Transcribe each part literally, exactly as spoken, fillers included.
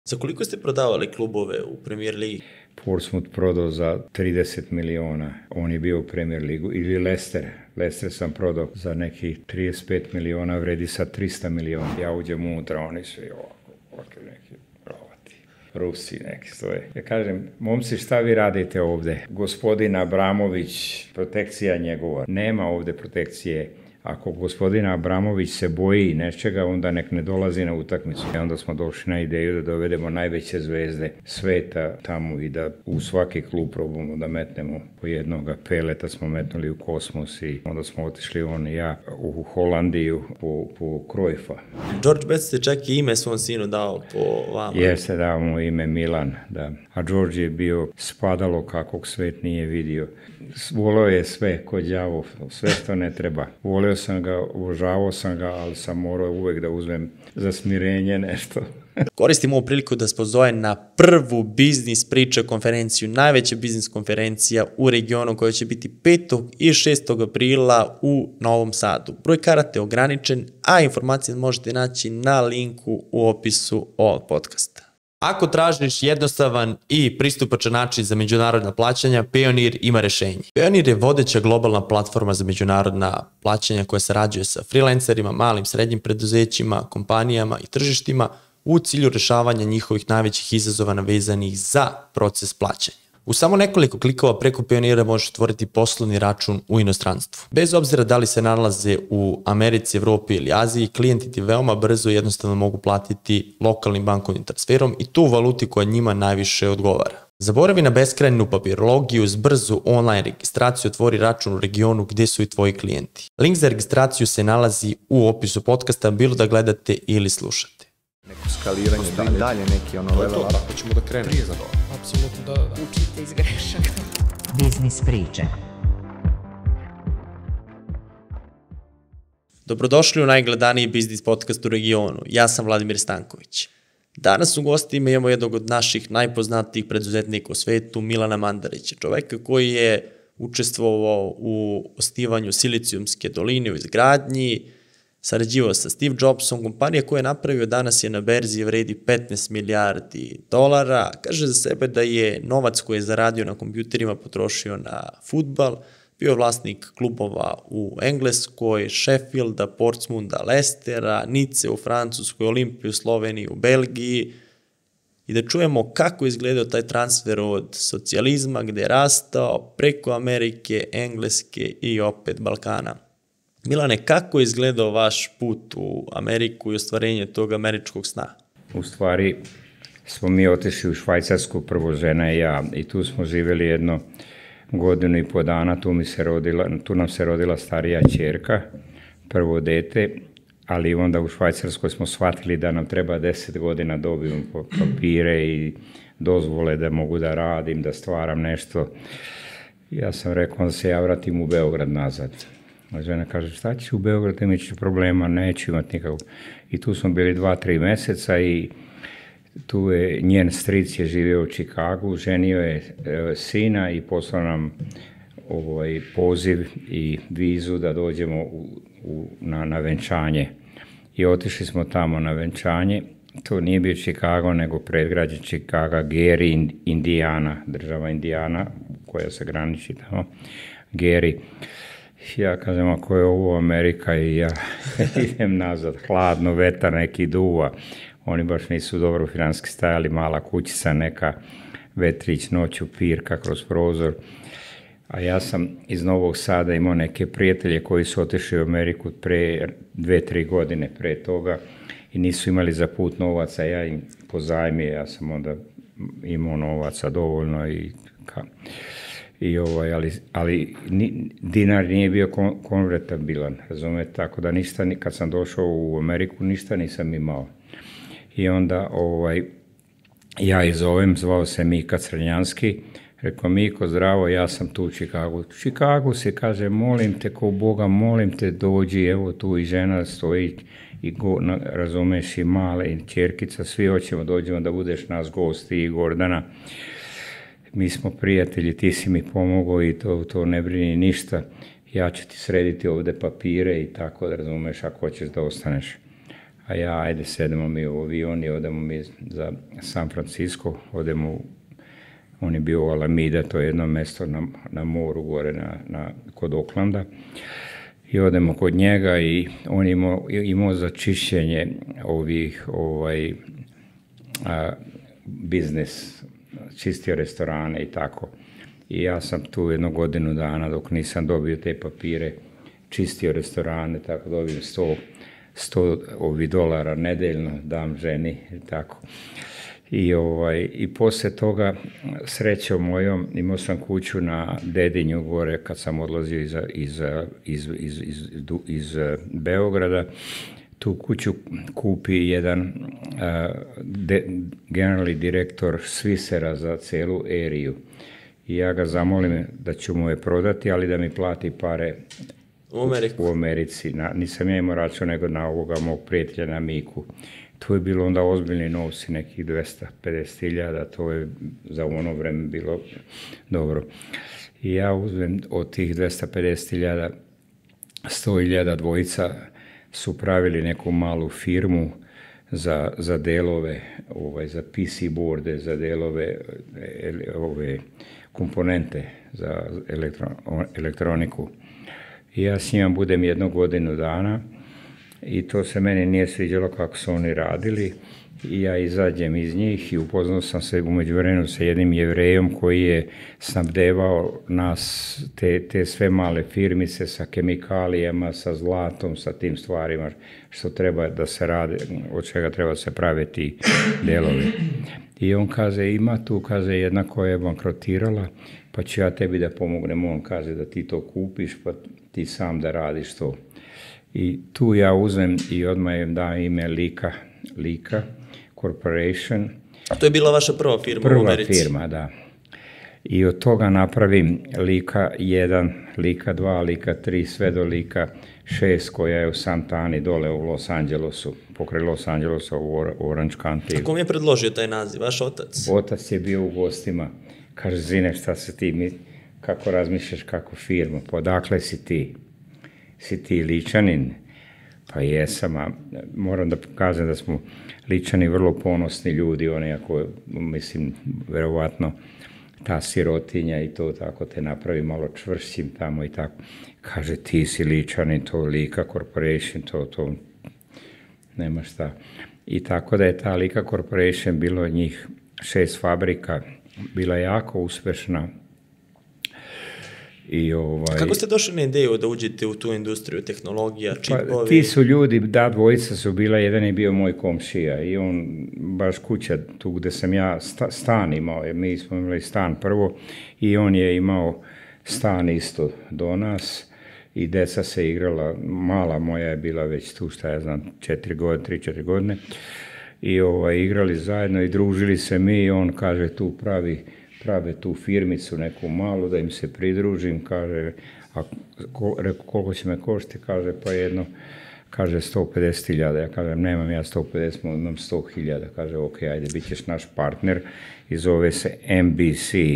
Za koliko ste prodavali klubove u Premier Ligi? Portsmouth prodao za trideset miliona, on je bio u Premier Ligu, ili Leicester. Leicester sam prodao za nekih trideset pet miliona, vredi sad trista miliona. Ja uđem unutra, oni su i ovako, ovako neki rovati, Rusi neki stoje. Ja kažem, momci, šta vi radite ovde? Gospodin Abramović, protekcija njegova. Nema ovde protekcije. Ako gospodin Abramović se boji nečega, onda nek ne dolazi na utakmicu. I onda smo došli na ideju da dovedemo najveće zvezde sveta tamo i da u svaki klub probamo da metnemo po jednoga. Peleta smo metnuli u Kosmos i onda smo otišli on i ja u Holandiju po, po Cruyffa. George Best je čak i ime svom sinu dao po vama. Jeste, dao mu ime Milan, da. A George je bio spadalo kakvog svet nije vidio. Voleo je sve kod đavo, sve što ne treba. Voleo sam ga, uvažavao sam ga, ali sam morao uvek da uzmem za smirenje nešto. Koristim ovu priliku da spozove na prvu biznis priča konferenciju, najveća biznis konferencija u regionu koja će biti petog i šestog aprila u Novom Sadu. Broj karata je ograničen, a informacije možete naći na linku u opisu ovog podcasta. Ako tražiš jednostavan i pristupačan način za međunarodna plaćanja, Payoneer ima rešenje. Payoneer je vodeća globalna platforma za međunarodna plaćanja koja sarađuje sa freelancerima, malim, srednjim preduzećima, kompanijama i tržištima u cilju rešavanja njihovih najvećih izazova navezanih za proces plaćanja. U samo nekoliko klikova preko Payoneera možeš otvoriti poslovni račun u inostranstvu. Bez obzira da li se nalaze u Americi, Evropi ili Aziji, klijenti ti veoma brzo i jednostavno mogu platiti lokalnim bankovnim transferom i tu valuti koja njima najviše odgovara. Zaboravi na beskrajnu papirologiju, uz brzu online registraciju otvori račun u regionu gde su i tvoji klijenti. Link za registraciju se nalazi u opisu podcasta, bilo da gledate ili slušate. Neko skaliranje, postoji dalje neki ono level up. Tako ćemo da krenemo za to. Apsolutno, da, da, da. Učite iz grešaka. Biznis priče. Dobrodošli u najgledaniji biznis podcast u regionu. Ja sam Vladimir Stanković. Danas u gostima imamo jednog od naših najpoznatijih preduzetnika u svetu, Milana Mandarića, čoveka koji je učestvovao u osnivanju Silicijumske doline u izgradnji, sarađivao sa Steve Jobsom, kompanija koja je napravio danas je na berzi vredi petnaest milijardi dolara, kaže za sebe da je novac koji je zaradio na kompjuterima potrošio na fudbal, bio vlasnik klubova u Engleskoj, Sheffielda, Portsmoutha, Leicestera, Nice u Francuskoj, Olimpiju u Sloveniji, u Belgiji i da čujemo kako je izgledao taj transfer od socijalizma gde je rastao preko Amerike, Engleske i opet Balkana. Milane, kako je izgledao vaš put u Ameriku i ostvarenje tog američkog sna? U stvari smo mi otišli u Švajcarsku, prvo žena i ja, i tu smo živjeli jedno godinu i po dana, tu, mi se rodila, tu nam se rodila starija ćerka, prvo dete, ali onda u Švajcarskoj smo shvatili da nam treba deset godina dobijemo papire i dozvole da mogu da radim, da stvaram nešto. Ja sam rekao da se ja vratim u Beograd nazad. A žena kaže, šta ćeš u Beogradu, imaš problema, neću imati nikako. I tu smo bili dva, tri meseca i tu je, njen stric je živio u Čikagu, ženio je e, sina i poslao nam ovaj, poziv i vizu da dođemo u, u, na, na venčanje. I otišli smo tamo na venčanje. To nije bio Čikago, nego predgrađe Čikaga, Gary, Indijana, država Indijana koja se graniči tamo, Gary. Ja kažem, ako je ovo Amerika i ja idem nazad, hladno, vetar neki duva, oni baš nisu dobro finanski stajali, mala kućica, neka vetrić, noću, pirka kroz prozor. A ja sam iz Novog Sada imao neke prijatelje koji su otišli u Ameriku pre dve, tri godine pre toga i nisu imali za put novaca, ja im pozajmio, ja sam onda imao novaca dovoljno i ka... I ovaj, ali, ali ni, dinar nije bio kon, konvertabilan, razumete, tako da ništa, kad sam došao u Ameriku, ništa nisam imao. I onda ovaj, ja ih zovem, zvao se Mika Crnjanski, rekao, Miko, zdravo, ja sam tu u Čikagu. U Čikagu se kaže, molim te, ko Boga, molim te, dođi, evo tu i žena stoji, i go, na, razumeš, i male, i ćerkica, svi hoćemo, dođemo da budeš nas gosti i Gordana. Mi smo prijatelji, ti si mi pomogao i to, to ne brini ništa. Ja ću ti srediti ovde papire i tako, da razumeš, ako hoćeš da ostaneš. A a ja, ajde, sedemo mi u avion i odemo mi za San Francisco, odemo, on je bio u Alameda, to je jedno mesto na, na moru gore na, na, kod Oaklanda, i odemo kod njega i on je imao, imao za čišćenje ovih, ovaj, a, biznis, čistio restorane i tako. I ja sam tu jednu godinu dana, dok nisam dobio te papire, čistio restorane, tako dobijem sto, sto ovi dolara nedeljno, dam ženi i tako. I, ovaj, i posle toga, srećom mojom, imao sam kuću na Dedinju gore kad sam odlazio iz, iz, iz, iz, iz, iz Beograda. Tu kuću kupi jedan uh, de, generalni direktor Swisera za celu eriju. I ja ga zamolim da ću mu je prodati, ali da mi plati pare u, Ameriku. u Americi. Na, nisam ja imao račun nego na ovoga mog prijatelja na Miku. To je bilo onda ozbiljni novci, nekih dvesta pedeset hiljada, to je za ono vreme bilo dobro. I ja uzmem od tih dvesta pedeset hiljada, sto hiljada, dvojica su pravili neku malu firmu za, za delove, ovaj, za P C boarde, za delove, ove komponente za elektro, elektroniku. I ja s njima budem jednu godinu dana i to se meni nije sviđalo kako su oni radili i ja izađem iz njih i upoznao sam se u međuvremenu sa jednim Jevrejom koji je snabdevao nas, te, te sve male firmice sa kemikalijama, sa zlatom, sa tim stvarima što treba da se rade, od čega treba se prave ti delovi. I on kaže, ima tu, kaže, jedna koja je bankrotirala, pa ću ja tebi da pomognem. On kaže da ti to kupiš, pa ti sam da radiš to. I tu ja uzmem i odmah im dam ime Lika, Lika Corporation. To je bila vaša prva firma prva u Americi? Prva firma, da. I od toga napravim Lika jedan, Lika dva, Lika tri, sve do Lika šest, koja je u Santani dole u Los Angelesu, pokraj Los Angelesa u Orange County. A kom je predložio taj naziv, vaš otac? Otac je bio u gostima. Kaže, Zine, šta se ti, mi, kako razmišljaš kako firma, pa odakle si ti? Si ti Ličanin? Pa jesam, a moram da pokazam da smo Ličani vrlo ponosni ljudi, oni ako, mislim, verovatno ta sirotinja i to tako te napravi malo čvršćim tamo i tako. Kaže, ti si Ličanin, to Lika Corporation, to, to, nema šta. I tako da je ta Lika Corporation, bilo njih šest fabrika, bila jako uspešna. I ovaj... Kako ste došli na ideju da uđete u tu industriju, tehnologija, čipovi? Pa, ti su ljudi, da, dvojica su bila, jedan je bio moj komšija i on, baš kuća tu gde sam ja sta, stan imao, mi smo imali stan prvo i on je imao stan isto do nas i deca se igrala, mala moja je bila već tu, šta ja znam, četiri godine, tri, četiri godine i ovaj, igrali zajedno i družili se mi i on kaže tu pravi prave tu firmicu neku malu, da im se pridružim, kaže, a ko, reku, koliko će me košti, kaže, pa jedno, kaže, sto pedeset hiljada, ja kažem, nemam ja sto pedeset, imam sto hiljada, kaže, ok, ajde, bit ćeš naš partner, i zove se M B C,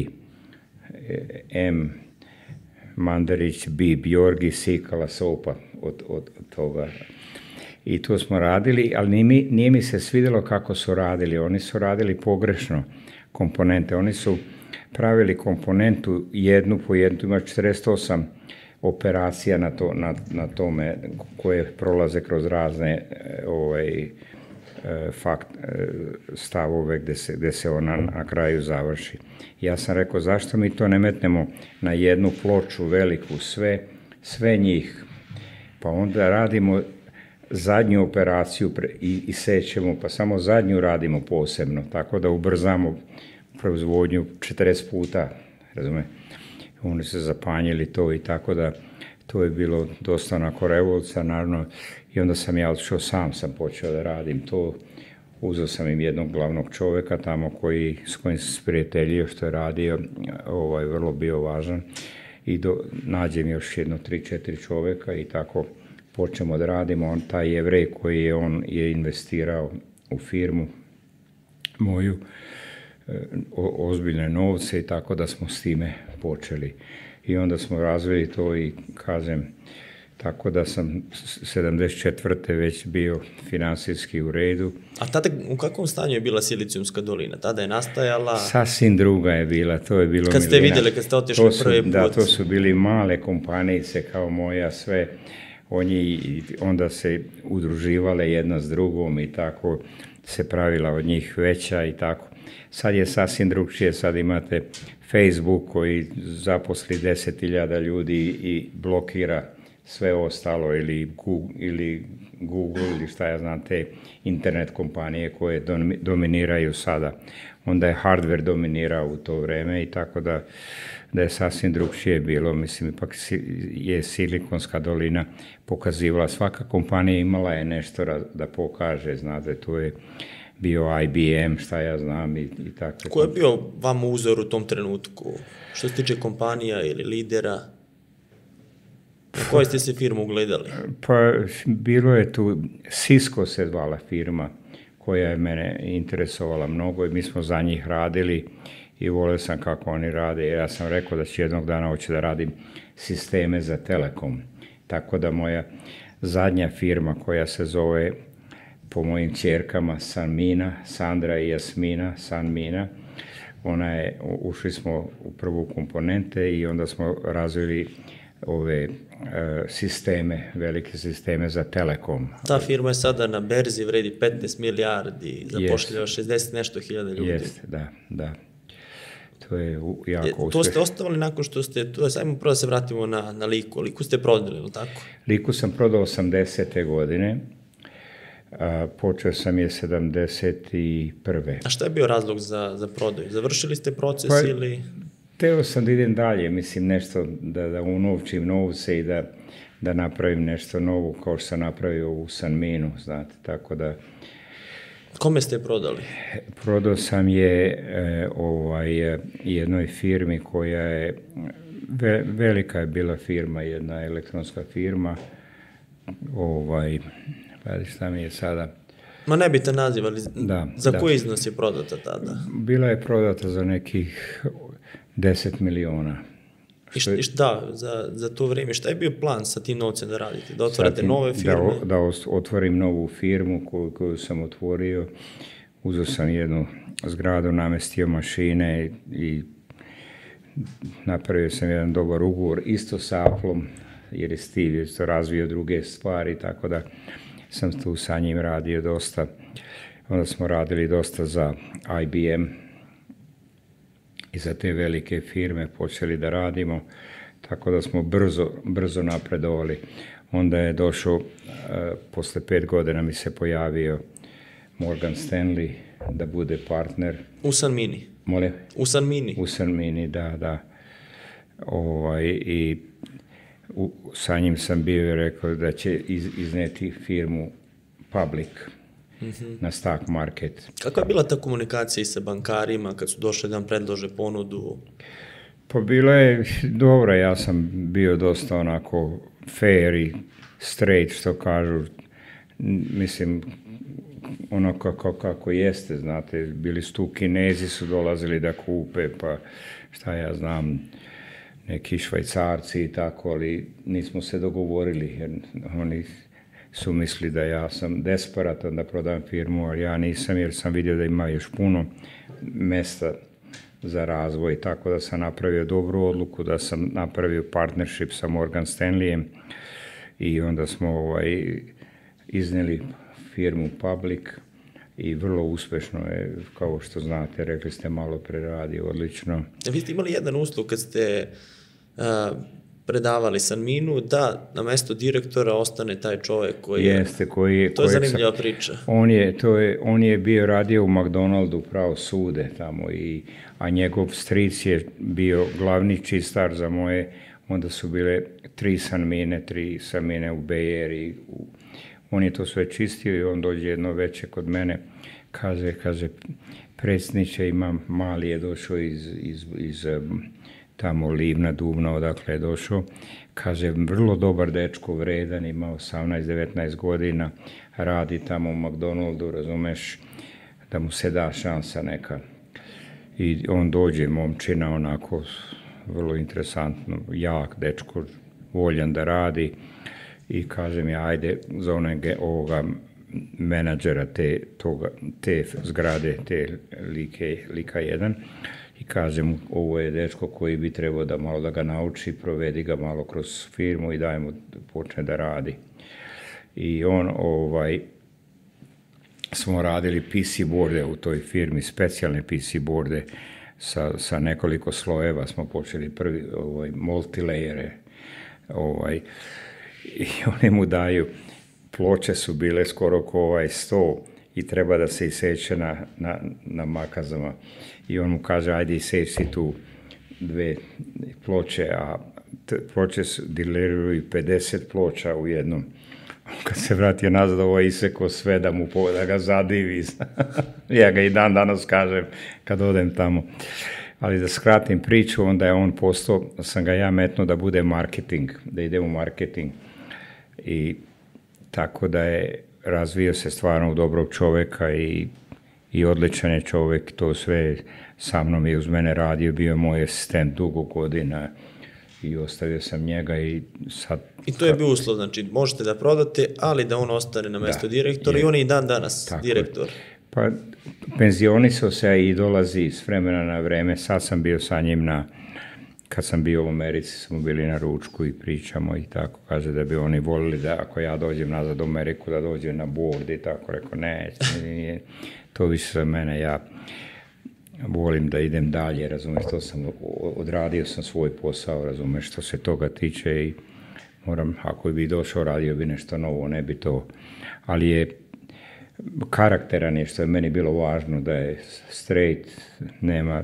M, Mandarić, B, Bjorgi, Sikala, Sopa, od, od, od toga. I to smo radili, ali nije mi, nije mi se svidjelo kako su radili, oni su radili pogrešno komponente, oni su pravili komponentu jednu po jednu, ima četrdeset osam operacija na, to, na, na tome koje prolaze kroz razne ovaj, fakt, stavove gde se, gde se ona na kraju završi. Ja sam rekao, zašto mi to ne metnemo na jednu ploču veliku, sve, sve njih, pa onda radimo zadnju operaciju i, i sećemo, pa samo zadnju radimo posebno, tako da ubrzamo proizvodnju četrdeset puta, razume? Oni se zapanjili to i tako da to je bilo dosta onako revolucionarno i onda sam ja odšao sam, sam počeo da radim to. Uzeo sam im jednog glavnog čoveka tamo koji, s kojim sam se prijateljio što je radio, ovaj, vrlo bio važan i do, nađem još jedno tri, četiri čoveka i tako počnemo da radimo. On, taj Jevrej koji je on je investirao u firmu moju, o, ozbiljne novce i tako da smo s time počeli. I onda smo razvili to i kažem, tako da sam sedamdeset četvrte već bio finansijski u redu. A tada u kakvom stanju je bila Silicijumska dolina? Tada je nastajala... Sasvim druga je bila, to je bilo... Kad ste Milina. vidjeli, kad ste otišli su, prvi put. Da, to su bili male kompanijice kao moja, sve. Oni onda se udruživale jedna s drugom i tako se pravila od njih veća i tako. Sad je sasvim drugčije, sad imate Facebook koji zaposli deset hiljada ljudi i blokira sve ostalo ili Google, ili Google ili šta ja znam, te internet kompanije koje dominiraju sada. Onda je hardware dominirao u to vreme i tako da, da je sasvim drugčije bilo. Mislim, ipak je Silikonska dolina pokazivala, svaka kompanija imala je nešto da pokaže, znate, tu je bio I B M, šta ja znam i, i tako. Ko je bio vam uzor u tom trenutku? Što se tiče kompanija ili lidera? Na koje ste se firmu ugledali? Pa bilo je tu, Cisco se zvala firma koja je mene interesovala mnogo i mi smo za njih radili i volio sam kako oni rade. Ja sam rekao da ću jednog dana hoću da radim sisteme za Telekom. Tako da moja zadnja firma koja se zove po mojim ćerkama Sanmina, Sandra i Jasmina, Sanmina, ona je, ušli smo u prvu komponente i onda smo razvili ove e, sisteme, velike sisteme za Telekom. Ta firma je sada na berzi, vredi petnaest milijardi, zapošljava šezdeset nešto hiljada ljudi. Jeste, da, da. To je jako uspješno. To ste ostavili nakon što ste, to je, ajmo prvo da se vratimo na, na Liku. Liku ste prodali, ili tako? Liku sam prodao osamdesete godine, a počeo sam je sedamdeset prve. A šta je bio razlog za, za prodaju? Završili ste proces pa, ili... Teo sam da idem dalje, mislim nešto da, da unovčim novce i da, da napravim nešto novo kao što sam napravio u Sanminu, znate, tako da... Kome ste prodali? Prodao sam je e, ovaj, jednoj firmi koja je, ve, velika je bila firma, jedna elektronska firma, ovaj, pa šta mi je sada... Ma ne biste nazivali, da, za da. koji iznos je prodata tada? Bila je prodata za nekih deset miliona. I šta, i šta, da, za, za to vrijeme, šta je bio plan sa tim novcem da radite? Da otvarate tim, nove firme? Da, da otvorim novu firmu koju, koju sam otvorio. Uzeo sam jednu zgradu, namestio mašine i napravio sam jedan dobar ugovor isto sa Applom, jer je Steve isto razvio druge stvari, tako da sam tu sa njim radio dosta. Onda smo radili dosta za I B M i za te velike firme počeli da radimo, tako da smo brzo, brzo napredovali. Onda je došao, uh, posle pet godina mi se pojavio Morgan Stanley da bude partner. U Sanmini? Molim? U Sanmini? U Sanmini, da, da. Ovaj, i u, sa njim sam bio i rekao da će iz, izneti firmu public. Mm-hmm. Na stock market. Kakva je bila ta komunikacija i sa bankarima kad su došli da vam predlože ponudu? Pa bila je dobra, ja sam bio dosta onako fair i straight, što kažu. Mislim, ono kako, kako jeste, znate, bili su tu Kinezi su dolazili da kupe, pa šta ja znam, neki Švajcarci i tako, ali nismo se dogovorili, jer oni su misli da ja sam desperatan da prodam firmu, ali ja nisam, jer sam vidio da ima još puno mesta za razvoj, tako da sam napravio dobru odluku, da sam napravio partnership sa Morgan Stanleyem i onda smo ovaj, iznijeli firmu public i vrlo uspešno je, kao što znate, rekli ste malo pre radi, odlično. Vi ste imali jedan uslov kad ste uh, predavali Sanminu, da na mesto direktora ostane taj čovjek koji je... Jeste, koji je... To je zanimljiva sam, priča. On je, to je, on je bio radio u McDonaldu pravo sude tamo, i, a njegov stric je bio glavni čistar za moje, onda su bile tri Sanmine, tri Sanmine u Bay Area. U, on je to sve čistio i on dođe jedno veče kod mene, kaže, kaže, predsjedniče, imam, mali je došao iz... iz, iz tamo Livna, Dubna, odakle je došao, kaže, vrlo dobar dečko, vredan, ima osamnaest devetnaest godina, radi tamo u McDonaldu, razumeš, da mu se da šansa neka. I on dođe, momčina, onako, vrlo interesantno, jak dečko, voljan da radi, i kažem ja, ajde, za onega ovoga menadžera te, toga, te zgrade, te like, lika jedan, i kažem, ovo je dečko koji bi trebao da malo da ga nauči, provedi ga malo kroz firmu i daj mu da počne da radi. I on, ovaj, smo radili P C borde u toj firmi, specijalne P C borde sa, sa nekoliko slojeva, smo počeli prvi, ovaj, multilejere, ovaj, i oni mu daju, ploče su bile skoro ko ovaj sto i treba da se iseče na, na, na makazama. I on mu kaže, ajde iseči tu dve ploče, a te ploče dileruju pedeset ploča u jednom. Kad se vratio nazad, ovo je isekao sve da mu da ga zadivi. Ja ga i dan danas kažem kad odem tamo. Ali da skratim priču, onda je on postao, sam ga ja metnuo da bude marketing, da ide u marketing. I tako da je razvio se stvarno u dobrog čoveka i, i odličan je čovek, to sve sa mnom je uz mene radio, bio je moj asistent dugo godina i ostavio sam njega i sad... I to je bio uslov, znači možete da prodate, ali da on ostane na mesto da, direktora je, i on je i dan danas direktor. Je. Pa penzionisao se i dolazi s vremena na vreme, sad sam bio sa njim na... Kad sam bio u Americi, smo bili na ručku i pričamo i tako, kaže da bi oni volili da ako ja dođem nazad u Ameriku, da dođem na board i tako, rekao ne, nije, to više za mene, ja volim da idem dalje, razumeš, to sam, odradio sam svoj posao, razumeš, što se toga tiče i moram, ako bi došao, radio bi nešto novo, ne bi to, ali je karakteran je, što je meni bilo važno, da je straight, nema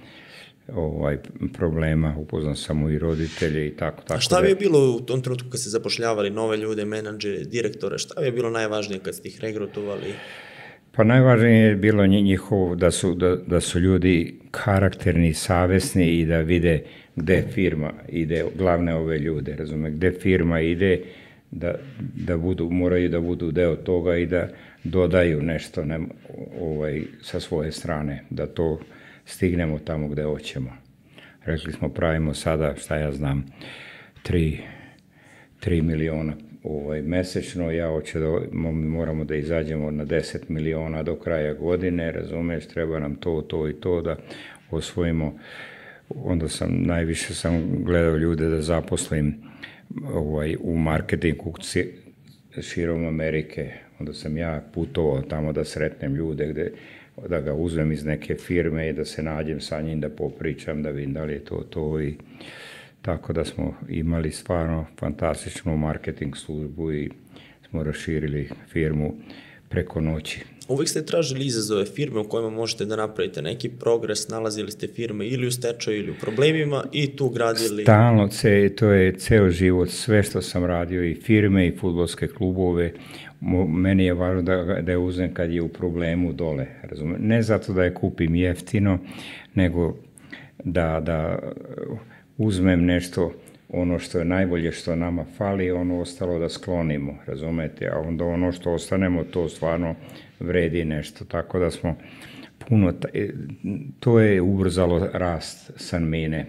ovaj problema, upoznao sam i roditelje i tako, tako. A šta bi je bilo u tom trenutku kad ste zapošljavali nove ljude, menadžere, direktore, šta bi je bilo najvažnije kad ste ih regrutovali? Pa najvažnije je bilo njihovo da su, da, da su ljudi karakterni, savesni i da vide gde firma ide, glavne ove ljude, razume, gde firma ide, da, da budu, moraju da budu deo toga i da dodaju nešto ne, ovaj, sa svoje strane, da to stignemo tamo gde hoćemo. Rekli smo, pravimo sada, šta ja znam, tri, tri miliona ovaj, mesečno, ja hoću da, moramo da izađemo na deset miliona do kraja godine, razumeš, treba nam to, to i to da osvojimo. Onda sam, najviše sam gledao ljude da zaposlim ovaj, u marketingu širom Amerike. Onda sam ja putovao tamo da sretnem ljude gde da ga uzmem iz neke firme i da se nađem sa njim, da popričam, da vidim da li je to to i tako da smo imali stvarno fantastičnu marketing službu i smo raširili firmu preko noći. Uvijek ste tražili izazove firme u kojima možete da napravite neki progres, nalazili ste firme ili u stečaju ili u problemima i tu gradili... Stalno, to je ceo život, sve što sam radio i firme i fudbalske klubove, meni je važno da, da je uzem kad je u problemu dole, razumem. Ne zato da je kupim jeftino, nego da, da uzmem nešto, ono što je najbolje što nama fali, ono ostalo da sklonimo, razumete, a onda ono što ostanemo, to stvarno vredi nešto, tako da smo puno, to je ubrzalo rast Sanmine,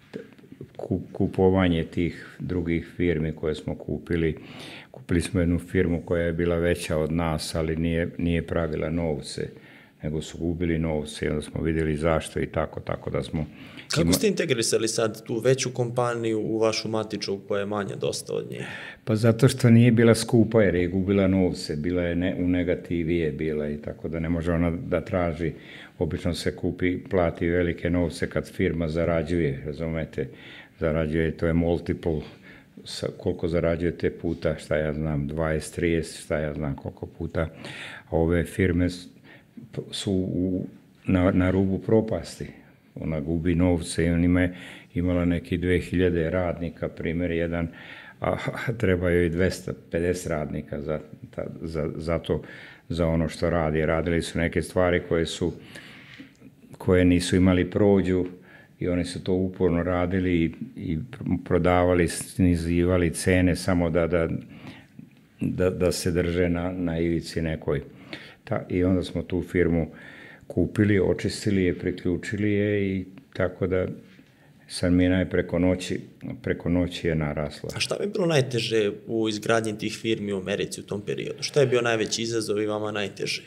kupovanje tih drugih firmi koje smo kupili. Kupili smo jednu firmu koja je bila veća od nas, ali nije, nije pravila novce, nego su gubili novce i onda smo vidjeli zašto i tako, tako da smo... Kako ima... ste integrisali sad tu veću kompaniju u vašu matiču koja je manja dosta od nje? Pa zato što nije bila skupa jer je gubila novce, bila je ne, u negativi je bila i tako da ne može ona da traži, obično se kupi, plati velike novce kad firma zarađuje, razumete, zarađuje, to je multiple, koliko zarađujete puta, šta ja znam, dvadeset, trideset, šta ja znam koliko puta, a ove firme su u, na, na rubu propasti. Ona gubi novce i on ima, imala neki dve hiljade radnika, primjer jedan, a, a treba joj dvesta pedeset radnika za, za, za to, za ono što radi. Radili su neke stvari koje su, koje nisu imali prođu i oni su to uporno radili i, i prodavali, snizivali cene samo da, da, da, da se drže na, na ivici nekoj. Ta, i onda smo tu firmu kupili, očistili je, priključili je i tako da Sanmina je preko noći, preko noći je narasla. A šta bi bilo najteže u izgradnji tih firmi u Americi u tom periodu? Šta je bio najveći izazov i vama najteže?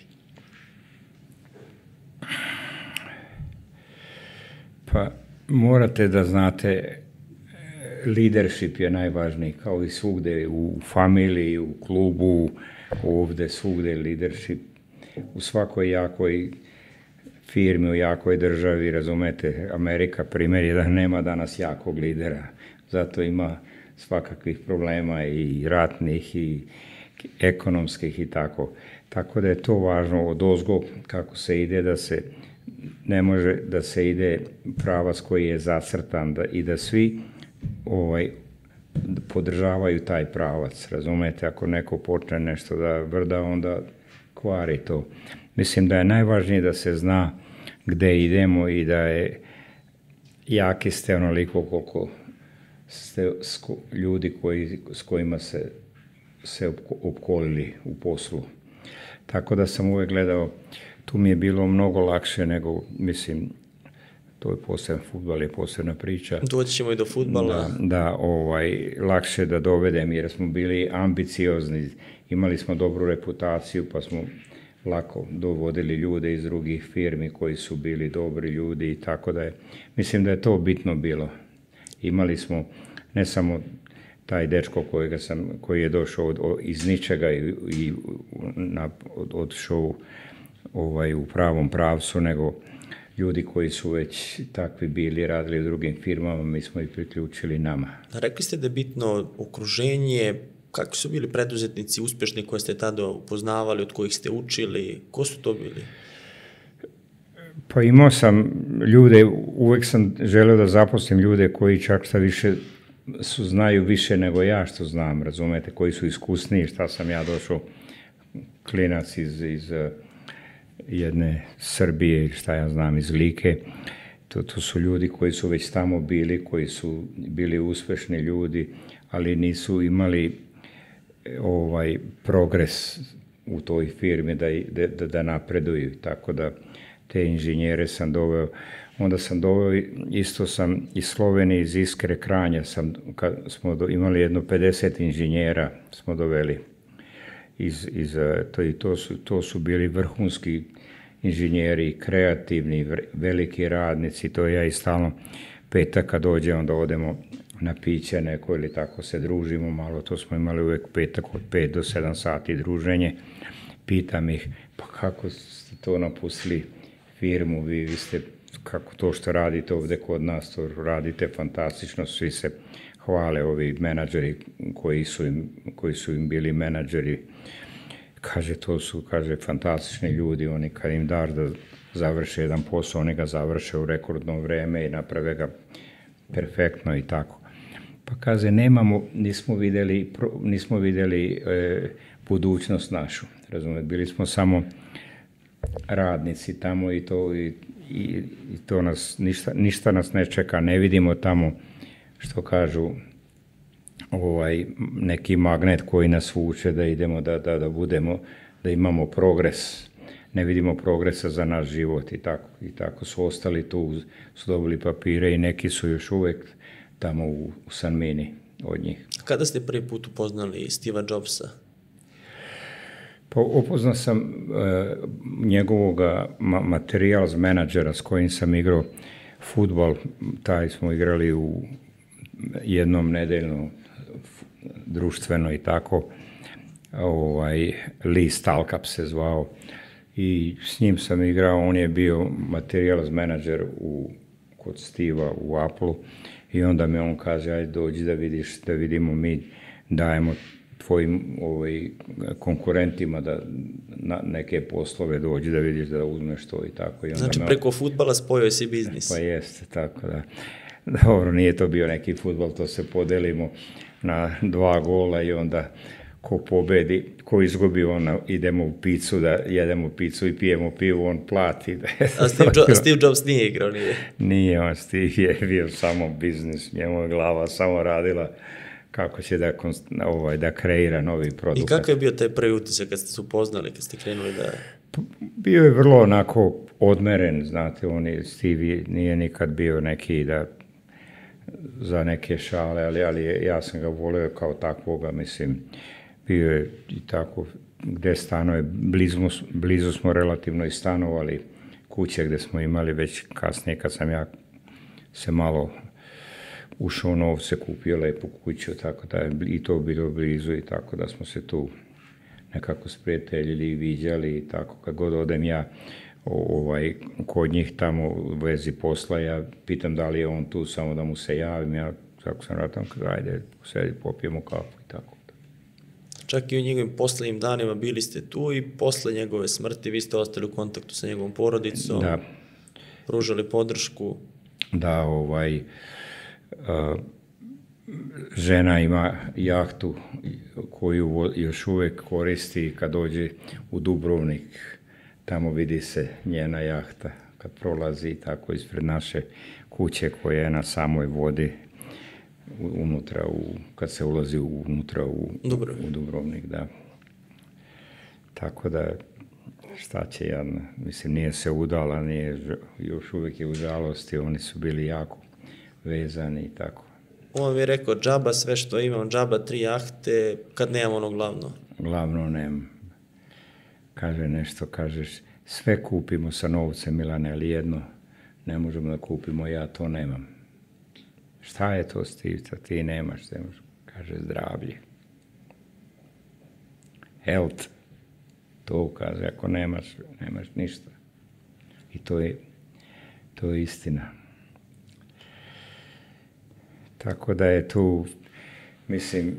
Pa morate da znate, leadership je najvažniji, kao i svugde, u familiji, u klubu, ovde, svugde leadership. U svakoj jakoj firmi, u jakoj državi, razumete, Amerika primjer je da nema danas jakog lidera. Zato ima svakakvih problema i ratnih i ekonomskih i tako. Tako da je to važno od ozgo kako se ide, da se ne može da se ide pravac koji je zacrtan da, i da svi ovaj, podržavaju taj pravac. Razumete, ako neko počne nešto da vrda, onda kvari to. Mislim da je najvažnije da se zna gde idemo i da je jaki ste onoliko koliko ste ljudi koji, s kojima se, se opkolili u poslu. Tako da sam uvek gledao, tu mi je bilo mnogo lakše nego, mislim, to je poseban fudbal, je posebna priča. Doći ćemo i do fudbala. Da, da ovaj, lakše da dovedem, jer smo bili ambiciozni, imali smo dobru reputaciju, pa smo lako dovodili ljude iz drugih firmi koji su bili dobri ljudi i tako da je, mislim da je to bitno bilo. Imali smo ne samo taj dečko kojega sam, koji je došao od, od, iz ničega i, i na, od, odšao ovaj, u pravom pravcu, nego ljudi koji su već takvi bili, radili u drugim firmama, mi smo ih priključili nama. Rekli ste da je bitno okruženje. Kako su bili preduzetnici uspešni koje ste tada upoznavali, od kojih ste učili? Ko su to bili? Pa imao sam ljude, uvek sam želeo da zaposlim ljude koji čak šta više su, znaju više nego ja što znam, razumete, koji su iskusniji, šta sam ja došao, klinac iz, iz jedne Srbije, šta ja znam, iz Like. To, to su ljudi koji su već tamo bili, koji su bili uspešni ljudi, ali nisu imali ovaj progres u toj firmi da, da, da napreduju. Tako da te inženjere sam doveo. Onda sam doveo, isto sam iz Slovenije, iz Iskre Kranja, sam, kad smo do, imali jedno pedeset inženjera, smo doveli. Iz, iz, to, i to, su, to su bili vrhunski inženjeri, kreativni, veliki radnici. To ja i stalno petak kad dođe, onda odemo na piće neko ili tako se družimo malo, to smo imali uvek petak od pet do sedam sati druženje. Pitam ih, pa kako ste to napustili firmu, vi, vi ste, kako to što radite ovde kod nas, to radite fantastično, svi se hvale, ovi menadžeri koji su im, koji su im bili menadžeri, kaže, to su, kaže, fantastični ljudi, oni kad im daš da završe jedan posao, oni ga završe u rekordno vreme i naprave ga perfektno i tako. Pa kaže, nemamo, nismo videli, nismo videli e, budućnost našu, razumete, bili smo samo radnici tamo i to, i, i, i to nas, ništa, ništa nas ne čeka, ne vidimo tamo, što kažu, ovaj, neki magnet koji nas vuče da idemo, da, da, da budemo, da imamo progres, ne vidimo progresa za naš život i tako, i tako su ostali tu, su dobili papire i neki su još uvek tamo u, u Sanmini od njih. Kada ste prvi put upoznali Steva Jobsa? Pa upoznao sam e, njegovog ma materials menadžera s kojim sam igrao fudbal, taj smo igrali u jednom nedeljno društveno i tako, ovaj, Lee Stalkap se zvao i s njim sam igrao, on je bio materials menadžer u, kod Steva u Apple i onda mi on kaže, ajde dođi da vidiš, da vidimo, mi dajemo tvojim ovaj, konkurentima da na neke poslove dođi da vidiš da uzmeš to i tako. I onda znači me, preko fudbala spojio si biznis. Pa jeste, tako da. Dobro, nije to bio neki fudbal, to se podelimo na dva gola i onda ko pobedi, ko izgubi, on idemo u picu, da jedemo picu i pijemo pivu, on plati. A Steve, jo Steve Jobs nije igrao, nije? Nije, on Steve je bio samo biznis, njemu je glava samo radila kako će da, ovaj, da kreira novi produkt. I kako je bio taj prvi utisak kad ste se upoznali, kad ste krenuli da... Bio je vrlo onako odmeren, znate, on je, Steve nije nikad bio neki da za neke šale, ali, ali ja sam ga volio kao takvoga, mislim, bio je i tako, gde stanuje, blizu, blizu smo relativno i stanovali, kuće gde smo imali već kasnije, kad sam ja se malo ušao u novce, kupio lepu kuću, tako da je i to bilo blizu i tako da smo se tu nekako sprijateljili i viđali i tako, kad god odem ja ovaj, kod njih tamo u vezi posla, ja pitam da li je on tu, samo da mu se javim, ja tako sam ratam, kada ajde, sedi, popijemo kafu i tako. Čak i u njegovim poslednjim danima bili ste tu i posle njegove smrti vi ste ostali u kontaktu sa njegovom porodicom, da. Pružali podršku. Da, ovaj, a, žena ima jahtu koju još uvek koristi kad dođe u Dubrovnik, tamo vidi se njena jahta kad prolazi tako ispred naše kuće koja je na samoj vodi unutra, u, kad se ulazi unutra u Dubrovnik. u Dubrovnik, da. Tako da, šta će jadna, mislim, nije se udala, nije, još uvek je u žalosti, oni su bili jako vezani i tako. On mi je rekao, džaba sve što imam, džaba tri jahte, kad nemam ono glavno. Glavno nemam. Kaže nešto, kažeš, sve kupimo sa novcem, Milane, ali jedno ne možemo da kupimo, ja to nemam. Šta je to, Stivca, ti nemaš, nemaš, kaže zdravlje. Health, to kaže, ako nemaš, nemaš ništa. I to je, to je istina. Tako da je tu, mislim,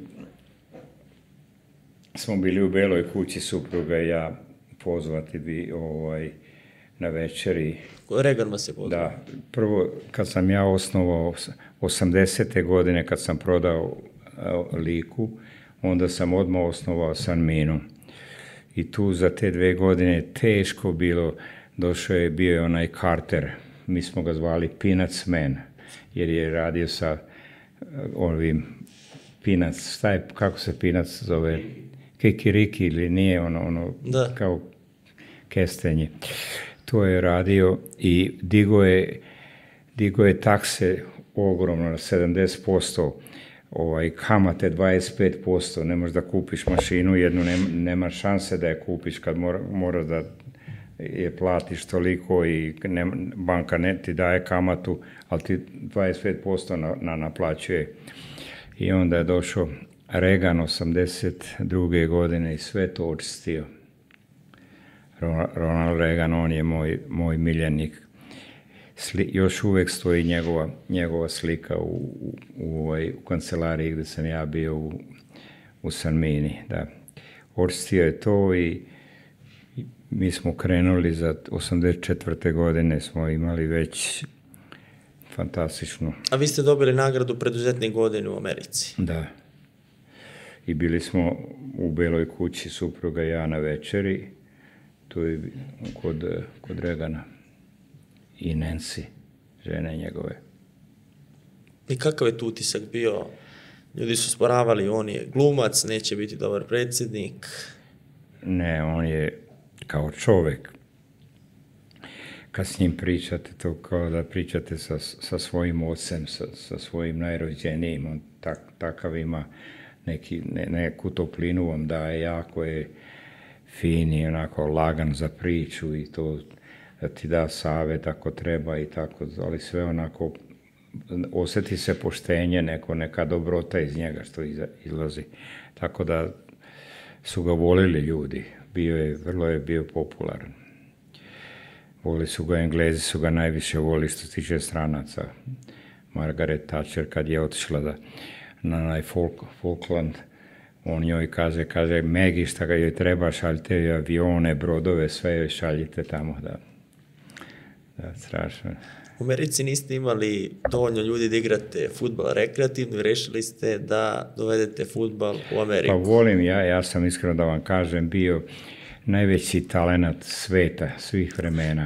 smo bili u Beloj kući, supruga i ja, pozvati bi ovaj, na večeri. Regan vas je pozvao? Da, prvo kad sam ja osnovao osamdesete godine kad sam prodao Liku, onda sam odmah osnovao San Minu. I tu za te dve godine teško bilo, došao je, bio je onaj Carter, mi smo ga zvali Peanuts Man, jer je radio sa ovim Peanuts, šta je, kako se Peanuts zove? Kikiriki ili nije ono, ono kao kestenje. To je radio i digo je, digo je takse ogromno na sedamdeset posto, ovaj, kamate dvadeset pet posto, ne možeš da kupiš mašinu jednu, nema, nema šanse da je kupiš kad mora, moraš da je platiš toliko i ne, banka ne ti daje kamatu, ali ti dvadeset pet posto na, na, naplaćuje. I onda je došao Reagan osamdeset druge godine i sve to očistio. Ronald Reagan, on je moj, moj miljenik. Sli, još uvek stoji njegova, njegova slika u, u, u, ovaj, u kancelariji gde sam ja bio u, u San Mini. Da. Očistio je to i, i mi smo krenuli za osamdeset četvrte godine, smo imali već fantastično. A vi ste dobili nagradu preduzetnik godine u Americi. Da. I bili smo u Beloj kući, supruga i ja na večeri, tu je kod, kod Reagana i Nancy, žene njegove. I kakav je tu utisak bio? Ljudi su sporavali, on je glumac, neće biti dobar predsjednik. Ne, on je kao čovek. Kad s njim pričate, to kao da pričate sa, sa svojim ocem, sa, sa svojim najrođenijim, on tak, takav ima neki, ne, neku toplinu vam daje, jako je fin i onako lagan za priču i to da ti da savet ako treba i tako, ali sve onako osjeti se poštenje, neko, neka dobrota iz njega što izlazi. Tako da su ga volili ljudi, bio je, vrlo je bio popularan. Voli su ga, Englezi su ga najviše voli što se tiče stranaca. Margaret Thatcher kad je otišla da na onaj Falk, Falkland, on njoj kaže, kaže, Megi šta ga joj treba, šaljite joj avione, brodove, sve joj šaljite tamo, da. Da, strašno. U Americi niste imali dovoljno ljudi da igrate fudbal rekreativno i rešili ste da dovedete fudbal u Ameriku. Pa volim ja, ja sam iskreno da vam kažem, bio najveći talenat sveta, svih vremena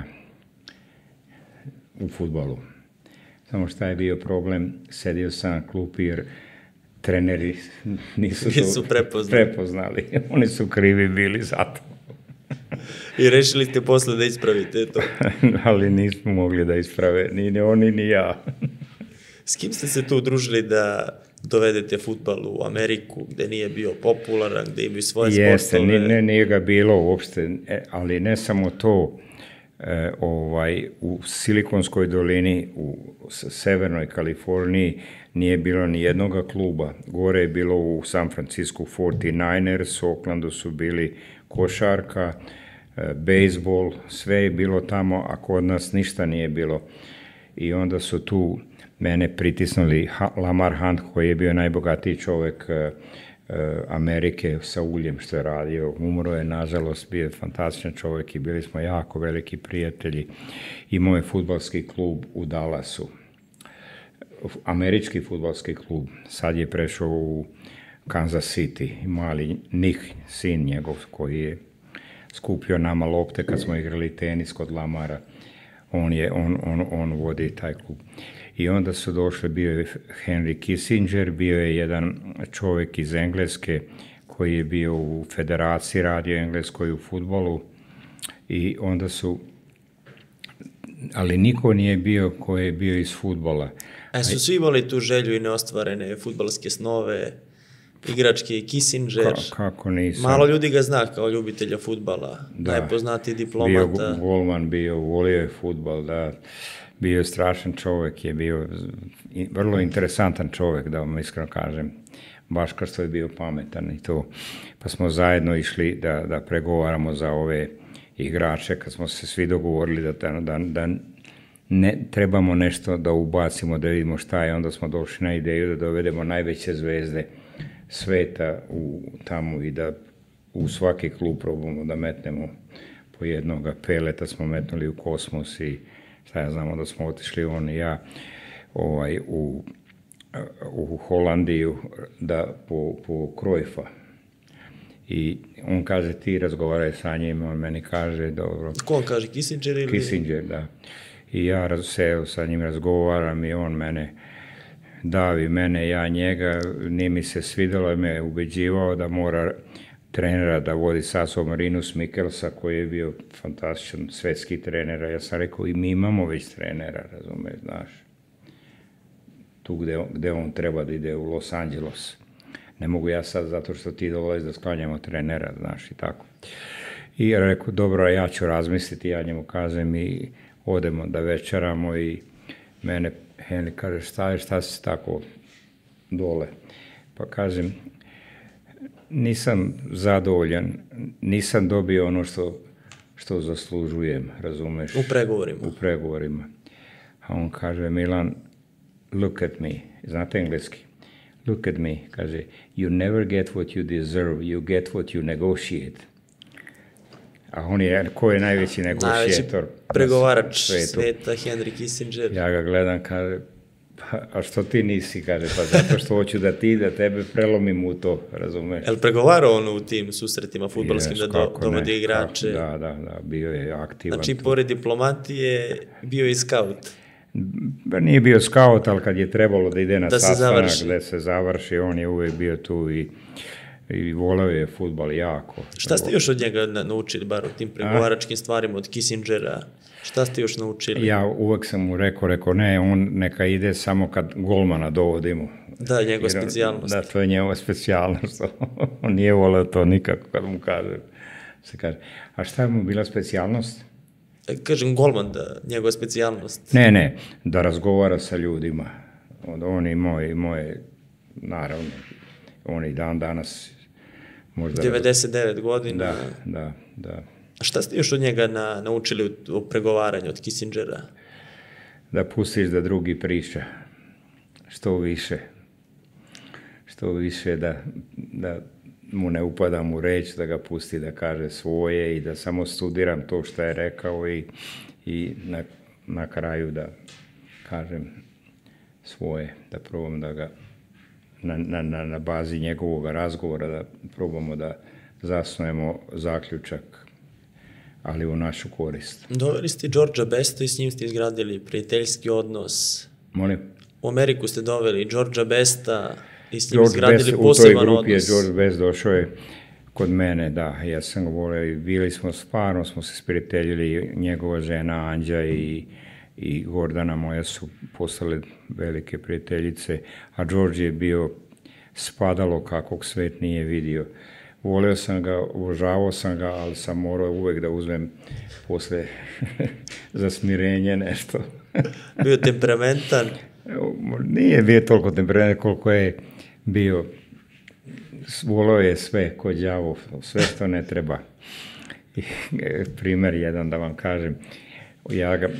u fudbalu. Samo šta je bio problem, sedio sam na klupi jer treneri nisu, nisu to prepoznali. prepoznali. Oni su krivi bili za to. I rešili ste posle da ispravite to. Ali nismo mogli da isprave, ni oni, ni ja. S kim ste se tu udružili da dovedete fudbal u Ameriku, gde nije bio popularan, gde imaju svoje sportove? Jeste, ne, nije ga bilo uopšte, ali ne samo to, e, ovaj, u Silikonskoj dolini, u severnoj Kaliforniji, nije bilo ni jednoga kluba. Gore je bilo u San Francisco forty-niners, u Oaklandu su bili košarka, e, bejsbol, sve je bilo tamo, a kod nas ništa nije bilo. I onda su tu mene pritisnuli Lamar Hunt, koji je bio najbogatiji čovek e, Amerike sa uljem što je radio. Umro je, nažalost, bio je fantastičan čovek i bili smo jako veliki prijatelji. Imao je fudbalski klub u Dallasu. Američki fudbalski klub. Sad je prešao u Kansas City. Mali Nick, sin njegov, koji je skupio nama lopte kad smo igrali tenis kod Lamara. On, je, on, on, on vodi taj klub. I onda su došli, bio je Henry Kissinger, bio je jedan čovjek iz Engleske koji je bio u federaciji, radio Engleskoj u fudbalu. I onda su, ali niko nije bio koji je bio iz fudbala. A su svi imali tu želju i neostvarene fudbalske snove, igračke Kissinger? Ka, kako nisam. Malo ljudi ga zna kao ljubitelja fudbala, da, najpoznatiji diplomata. Bio golman, bio, volio je fudbal, da, bio je strašan čovjek, je bio vrlo interesantan čovjek, da vam iskreno kažem, baš kao što je bio pametan i to. Pa smo zajedno išli da, da pregovaramo za ove igrače, kad smo se svi dogovorili da, da, da ne trebamo nešto da ubacimo, da vidimo šta je, onda smo došli na ideju da dovedemo najveće zvezde sveta u, tamo i da u svaki klub probamo da metnemo po jednog. Peleta smo metnuli u kosmos i šta ja znamo da smo otišli on i ja ovaj, u, u Holandiju da, po, po Cruyffa. I on kaže ti razgovaraj sa njim, on meni kaže dobro. Ko on kaže, Kissinger ili? Kissinger, da. I ja seo sa njim razgovaram i on mene davi, mene, ja njega, nije mi se svidjelo i me ubeđivao da mora trenera da vodi sa sobom Rinus Mikkelsa koji je bio fantastičan svetski trener. Ja sam rekao i mi imamo već trenera, razumeš, znaš, tu gde on, gde on treba da ide u Los Angeles. Ne mogu ja sad zato što ti dolazi da sklanjamo trenera, znaš, i tako. I ja rekao, dobro, ja ću razmisliti, ja njemu kažem i odemo da večeramo i mene Henry kaže, šta je, šta si tako dole? Pa kažem, nisam zadovoljan, nisam dobio ono što, što zaslužujem, razumeš? U pregovorima. U pregovorima. A on kaže, Milan, look at me, znate engleski? Look at me, kaže, you never get what you deserve, you get what you negotiate. A on je, ko je najveći negocijator? Najveći pregovarač sveta, Henry Kissinger. Ja ga gledam, kaže, pa, a što ti nisi, kaže, pa zato što hoću da ti, da tebe prelomim u to, razumeš? Je li pregovarao on u tim susretima fudbalskim da do, dovodi igrače? Da, da, da, bio je aktivan. Znači, pored diplomatije, bio je i skaut. Nije bio skaut, ali kad je trebalo da ide na da sastanak, da se završi, on je uvijek bio tu i i voleo je fudbal jako. Šta ste još od njega naučili, bar u tim pregovaračkim stvarima, od Kissingera? Šta ste još naučili? Ja uvek sam mu rekao, rekao ne, on neka ide samo kad golmana dovodimo. Da, njegova specijalnost. Da, to je njegova specijalnost. On nije voleo to nikako kad mu kaže. Se kaže. A šta je mu bila specijalnost? Kažem, golman, da, njegova specijalnost. Ne, ne, da razgovara sa ljudima. On i moje, moje, naravno, on i dan danas možda... devedeset devet godina. Da, da, da. A šta ste još od njega na, naučili u, u pregovaranju od Kissingera? Da pustiš da drugi priča. Što više. Što više da, da mu ne upadam u reč, da ga pusti da kaže svoje i da samo studiram to što je rekao i, i na, na kraju da kažem svoje, da probam da ga na, na, na bazi njegovog razgovora da probamo da zasnujemo zaključak, ali u našu korist. Doveli ste Georgea Besta i s njim ste izgradili prijateljski odnos. Molim? U Ameriku ste doveli Georgea Besta i s njim George izgradili Best, poseban odnos. U toj grupi odnos. Je George Best došao je kod mene, da, ja sam ga volio i bili smo, stvarno smo se sprijateljili, njegova žena Anđa i i Gordana moja su postale velike prijateljice, a George je bio spadalo kakvog svet nije vidio. Voleo sam ga, obožavao sam ga, ali sam morao uvek da uzmem posle za smirenje nešto. Bio temperamentan? Nije bio toliko temperamentan koliko je bio. Voleo je sve ko đavo, sve što ne treba. I, primer jedan da vam kažem, ja ga,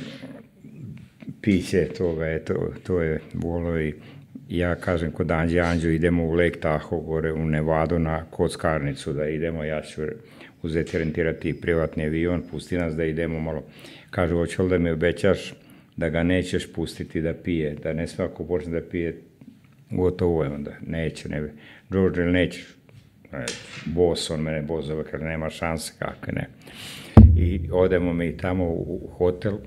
piće toga je, to, to je voleo i ja kažem kod Anđe, Anđo, idemo u Lake Tahoe, gore u Nevadu na kockarnicu da idemo, ja ću uzeti rentirati privatni avion, pusti nas da idemo malo. Kaže, hoće li da mi obećaš da ga nećeš pustiti da pije, da ne sve ako počne da pije, gotovo je onda, neće, ne. George, ili nećeš? Bos, on mene bos zove, kaže, nema šanse, kako ne. I odemo mi tamo u hotel,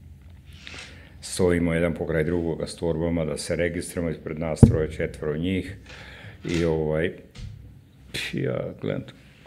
stojimo jedan pokraj drugoga s torbama da se registramo, ispred nas troje, četvoro njih i ovaj, ja gledam,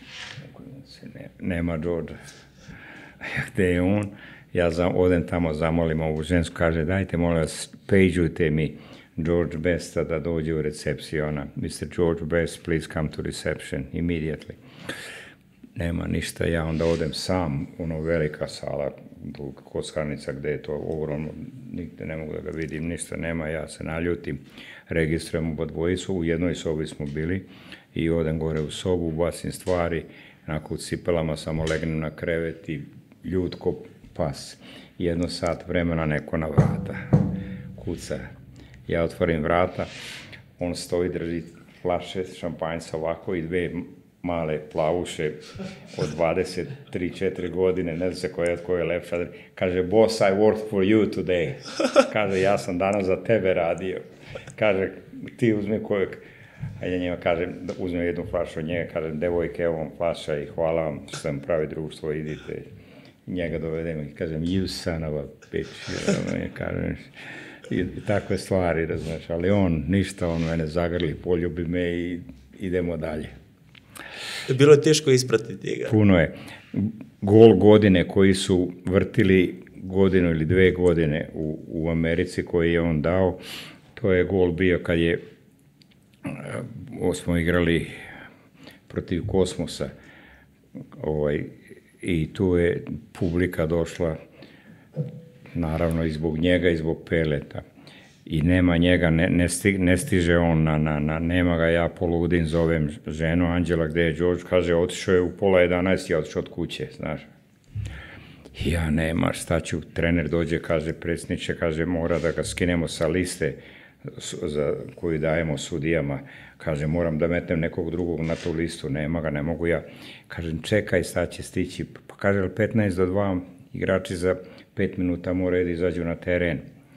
ne, nema George. Gde je on? Ja zam, odem tamo, zamolim ovu žensku, kaže, dajte, molim vas, pejđujte mi George Besta da dođe u recepciju, ona, mister George Best, please come to reception immediately. Nema ništa, ja onda odem sam, ono velika sala, kockarnica gde je to ogromno, nigde ne mogu da ga vidim, ništa nema, ja se naljutim, registrujem oba dvojicu, u jednoj sobi smo bili i odem gore u sobu, ubacim stvari, onako u cipelama samo legnem na krevet i ljud ko pas. Jedno sat vremena neko na vrata kuca. Ja otvorim vrata, on stoji, drži flaše šampanjca ovako i dve male plavuše od dvadeset tri četiri godine, ne znam se koja je od koje je lepša. Kaže, boss, I work for you today. Kaže, ja sam danas za tebe radio. Kaže, ti uzme kojeg, a ja njima kažem, uzme jednu flašu od njega, kažem, devojke, evo vam flaša i hvala vam što sam pravi društvo, idite. Njega dovedemo i kažem, you son of a bitch. Kažem, i takve stvari, razumeš, ali on ništa, on mene zagrli, poljubi me i idemo dalje. Bilo je teško ispratiti ga. Puno je. Gol godine koji su vrtili godinu ili dve godine u, u Americi koji je on dao, to je gol bio kad je smo igrali protiv Kosmosa ovaj, i tu je publika došla naravno i zbog njega i zbog Peleta. I nema njega, ne, ne, sti, ne stiže on, na, na, na, nema ga, ja poludim, zovem ženu Anđela, gde je George, kaže, otišao je u pola jedanaest, ja otišao od kuće, znaš. Ja nema, šta ću, trener dođe, kaže, predsjedniče, kaže, mora da ga skinemo sa liste za koju dajemo sudijama, kaže, moram da metnem nekog drugog na tu listu, nema ga, ne mogu ja. Kažem, čekaj, sad će stići, pa kaže, petnaest do dva, igrači za pet minuta moraju da izađu na teren.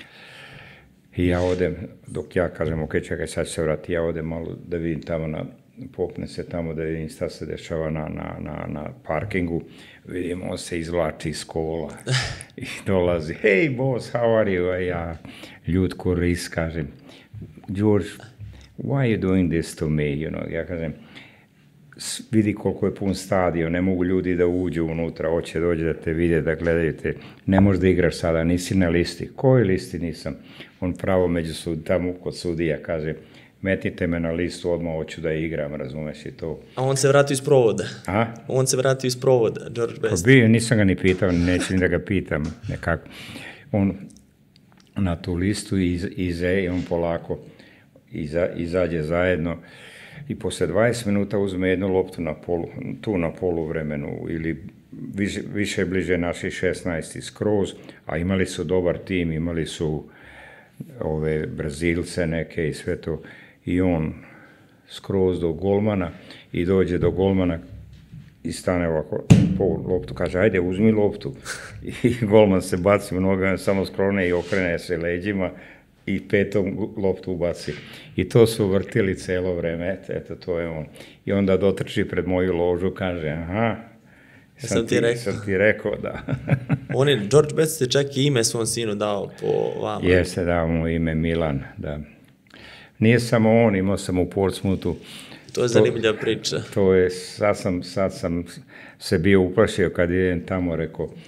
I ja odem, dok ja kažem, ok, čekaj, sad će se vrati, ja odem malo da vidim tamo, na, popne se tamo da vidim šta se dešava na, na, na, na parkingu, vidim, on se izvlači iz kola i dolazi, hey boss, how are you? A ja, ljud ko ris, kažem, George, why are you doing this to me? You know, ja kažem, vidi koliko je pun stadion, ne mogu ljudi da uđu unutra, hoće dođe da te vide, da gledaju te, ne možeš da igraš sada, nisi na listi. Kojoj listi nisam? On pravo među sud, tamo kod sudija kaže, metite me na listu, odmah hoću da igram, razumeš i to. A on se vratio iz provoda. A? On se vratio iz provoda, George Best. Pa bio, nisam ga ni pitao, neću ni da ga pitam, nekako. On na tu listu iz, ize i on polako iza, izađe zajedno i posle dvadeset minuta uzme jednu loptu na polu, tu na poluvremenu ili više, više bliže naših šesnaest skroz, a imali su dobar tim, imali su ove Brazilce neke i sve to i on skroz do golmana i dođe do golmana i stane ovako po loptu, kaže ajde uzmi loptu i golman se baci u nogama, samo skrone i okrene se leđima i petom loptu ubaci. I to su vrtili celo vreme, eto, eto to je on. I onda dotrči pred moju ložu, kaže aha, sam, sam, ti, rekao. sam ti rekao, da. On je, George Best je čak i ime svom sinu dao po vama. Jeste, dao mu ime Milan, da. Nije samo on, imao sam u Portsmouthu. To je zanimljiva priča. To je, sad sam, sad sam se bio uplašio kad idem tamo, rekao,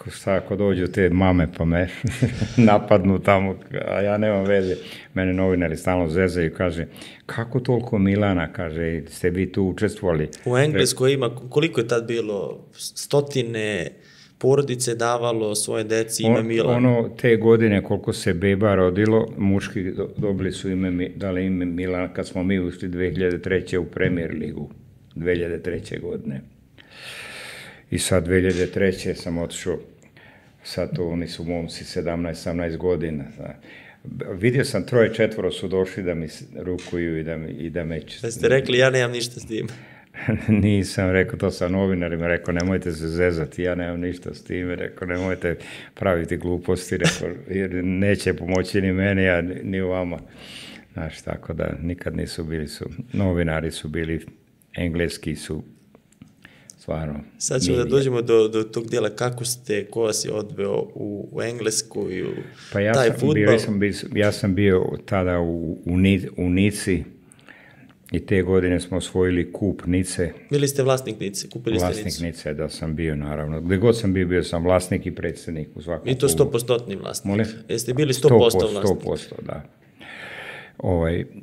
šta ako dođu te mame pa me napadnu tamo, a ja nemam veze. Mene novinari stalno zezaju, kaže, kako toliko Milana, kaže, ste vi tu učestvovali? U Engleskoj ima, koliko je tad bilo, stotine porodice davalo svoje deci ime Milan? Ono, te godine koliko se beba rodilo, muški dobili su ime, dali ime Milan, kad smo mi ušli dve hiljade treće u Premier ligu, dve hiljade treće godine. I sad dve hiljade treće sam otišao, sad to oni su momci sedamnaest osamnaest godina. Vidio sam troje, četvoro su došli da mi rukuju i da, mi, i da me... Da ste rekli, ja nemam ništa s tim. Nisam rekao, to sa novinarima, rekao, nemojte se zezati, ja nemam ništa s time, rekao, nemojte praviti gluposti, rekao, jer neće pomoći ni meni, a ni vama. Znaš, tako da nikad nisu bili, su, novinari su bili, engleski su, stvarno. Sad ćemo da dođemo do, do tog dijela, kako ste, ko vas je odveo u, u Englesku i u pa ja taj sam, fudbal? Bio, sam, ja sam bio tada u, u, u Nici, i te godine smo osvojili kup Nice. Bili ste vlasnik Nice, kupili ste Nice. Vlasnik Nice, da sam bio, naravno. Gde god sam bio, bio sam vlasnik i predsjednik u svakom klubu. I to sto posto vlasnik. Molim? Jeste bili sto posto vlasnik? sto posto, da. Ovaj, e,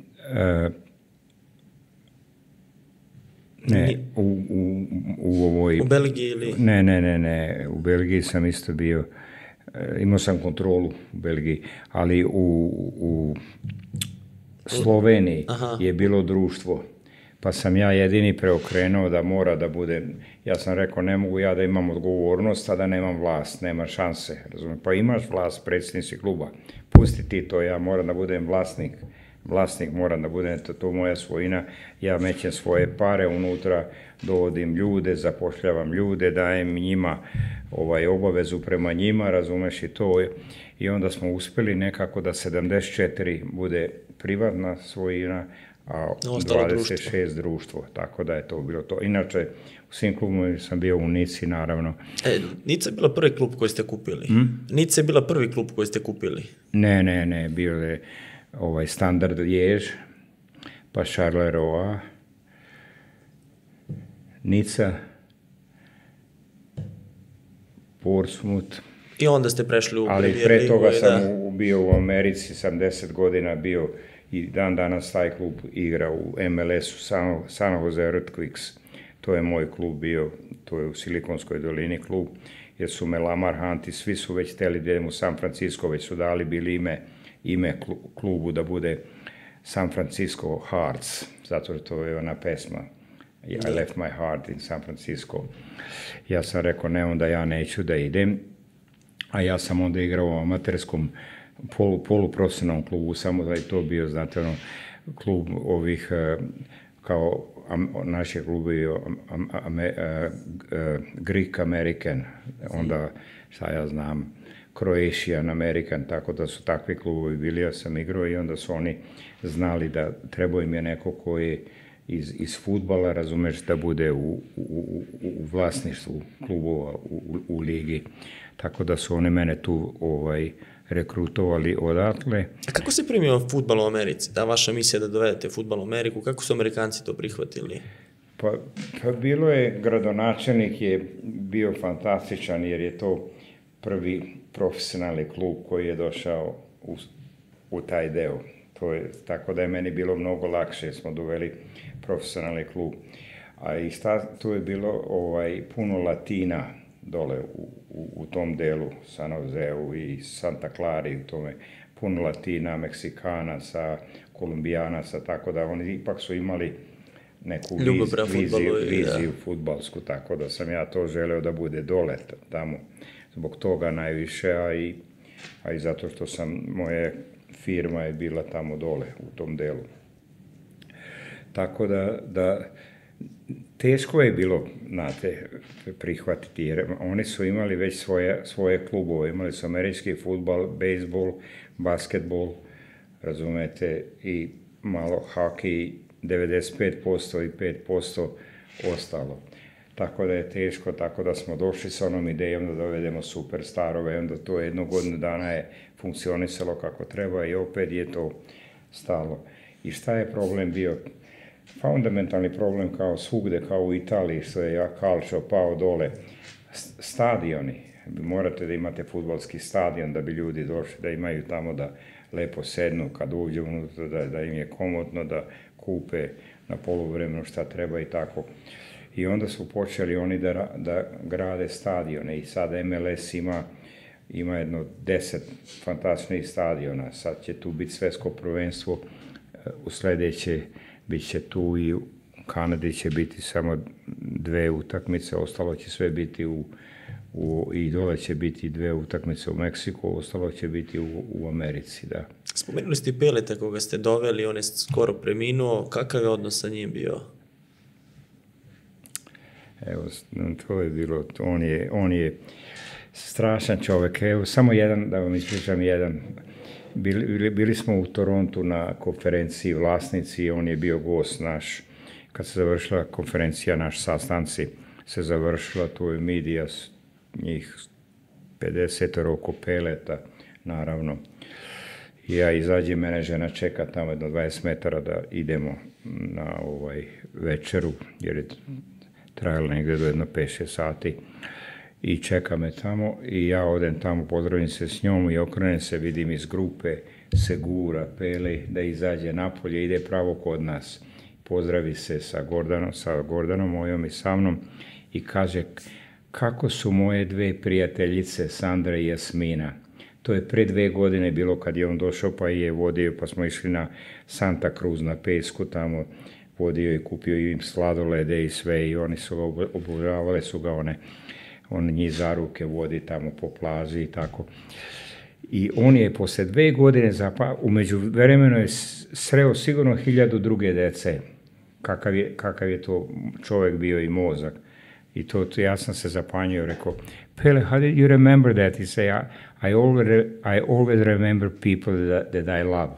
ne, u, u, u ovoj... U Belgiji ili? Ne, ne, ne, ne, u Belgiji sam isto bio, imao sam kontrolu u Belgiji, ali u, u Sloveniji Aha. je bilo društvo, pa sam ja jedini preokrenuo da mora da bude, ja sam rekao, ne mogu ja da imam odgovornost, a da nemam vlast, nema šanse, razumijem, pa imaš vlast, predsjednici kluba, pusti ti to, ja moram da budem vlasnik, vlasnik moram da budem, to, to moja svojina, ja mećem svoje pare unutra, dovodim ljude, zapošljavam ljude, dajem njima ovaj, obavezu prema njima, razumeš i to, i onda smo uspjeli nekako da sedamdeset četiri bude privatna svojina, a dvadeset šest društvo. društvo, tako da je to bilo to. Inače, u svim klubovima sam bio u Nici, naravno. E, Nica je bila prvi klub koji ste kupili? Hmm? Nica je bila prvi klub koji ste kupili? Ne, ne, ne, bio je ovaj Standard Lijež, pa Charleroi, Nica, Portsmouth. I onda ste prešli u Ali Premier pre ligu, toga sam da. u, bio u Americi, sam deset godina bio i dan danas taj klub igra u M L S-u, San, San Jose Earthquakes. To je moj klub bio, to je u Silikonskoj dolini klub, jer su me Lamar Hunt i svi su već hteli da idem u San Francisco, već su dali bili ime, ime klubu da bude San Francisco Hearts, zato što to je ona pesma. I left my heart in San Francisco. Ja sam rekao, ne, onda ja neću da idem, a ja sam onda igrao u amaterskom polu, poluprofesionalnom klubu, samo da je to bio, znate, ono, klub ovih, kao am, naše klubi, am, am, am, Greek American, onda, šta ja znam, Croatian American, tako da su takvi klubovi bili, ja sam igrao i onda su oni znali da treba im je neko koji iz, iz fudbala, razumeš, da bude u, u, u, u vlasništvu klubova u, u ligi. Tako da su oni mene tu ovaj, rekrutovali odatle. A kako se primio fudbal u Americi? Ta vaša misija da dovedete fudbal u Ameriku, kako su Amerikanci to prihvatili? Pa, pa bilo je, gradonačelnik je bio fantastičan jer je to prvi profesionalni klub koji je došao u, u taj deo. To je, tako da je meni bilo mnogo lakše, smo doveli profesionalni klub. A i sta, tu je bilo ovaj, puno Latina dole u, u, u tom delu, San Joseu i Santa Clara i u tome. Puno Latina, Meksikanaca, Kolumbijanaca, tako da oni ipak su imali neku viz, viziju, viziju fudbalsku, tako da sam ja to želeo da bude dole tamo. Zbog toga najviše, a i, a i zato što sam, moje firma je bila tamo dole, u tom delu. Tako da, da teško je bilo, znate, prihvatiti, jer oni su imali već svoje, svoje klubove, imali su američki fudbal, bejsbol, basketbol, razumete, i malo hokej, devedeset pet posto i pet posto ostalo. Tako da je teško, tako da smo došli sa onom idejom da dovedemo superstarove, onda to jednu godinu dana je funkcionisalo kako treba i opet je to stalo. I šta je problem bio? Fundamentalni problem kao svugde, kao u Italiji, što je calcio pao dole, stadioni, morate da imate fudbalski stadion da bi ljudi došli, da imaju tamo da lepo sednu kad uđu unutra, da, da im je komodno, da kupe na poluvremenu šta treba i tako. I onda su počeli oni da, da grade stadione i sad M L S ima, ima jedno deset fantastičnih stadiona. Sad će tu biti svetsko prvenstvo, u sledeće bit će tu i u Kanadi će biti samo dve utakmice, ostalo će sve biti u, u i dole će biti dve utakmice u Meksiku, ostalo će biti u, u Americi, da. Spomenuli ste i Peleta koga ste doveli, on je skoro preminuo, kakav je odnos sa njim bio? Evo, to je bilo, on je, on je strašan čovek. Evo, samo jedan, da vam ispričam jedan. Bili, bili, bili smo u Torontu na konferenciji vlasnici i on je bio gost naš. Kad se završila konferencija, naš sastanci se završila, tu je medija, njih pedeset oko Peleta, naravno. I ja izađem, mene žena čeka tamo jedno dvadeset metara da idemo na ovaj večeru, jer je trajalo negde do jedno pet šest sati. I čeka me tamo i ja odem tamo, pozdravim se s njom i okrenem se, vidim iz grupe se gura Pele da izađe napolje, ide pravo kod nas. Pozdravi se sa Gordanom, sa Gordanom mojom i sa mnom i kaže kako su moje dve prijateljice Sandra i Jasmina. To je pre dve godine bilo kad je on došao pa je vodio, pa smo išli na Santa Cruz na pesku tamo, vodio i kupio im sladolede i sve i oni su ga obožavale, su ga one, on njih za ruke vodi tamo po plaži i tako. I on je posle dve godine, zapa, umeđu vremenu je sreo sigurno hiljadu druge dece. Kakav je, kakav je to čovjek bio i mozak. I to, to ja sam se zapanjio, rekao, Pele, how did you remember that? He say, I, I, always, I always remember people that, that I love.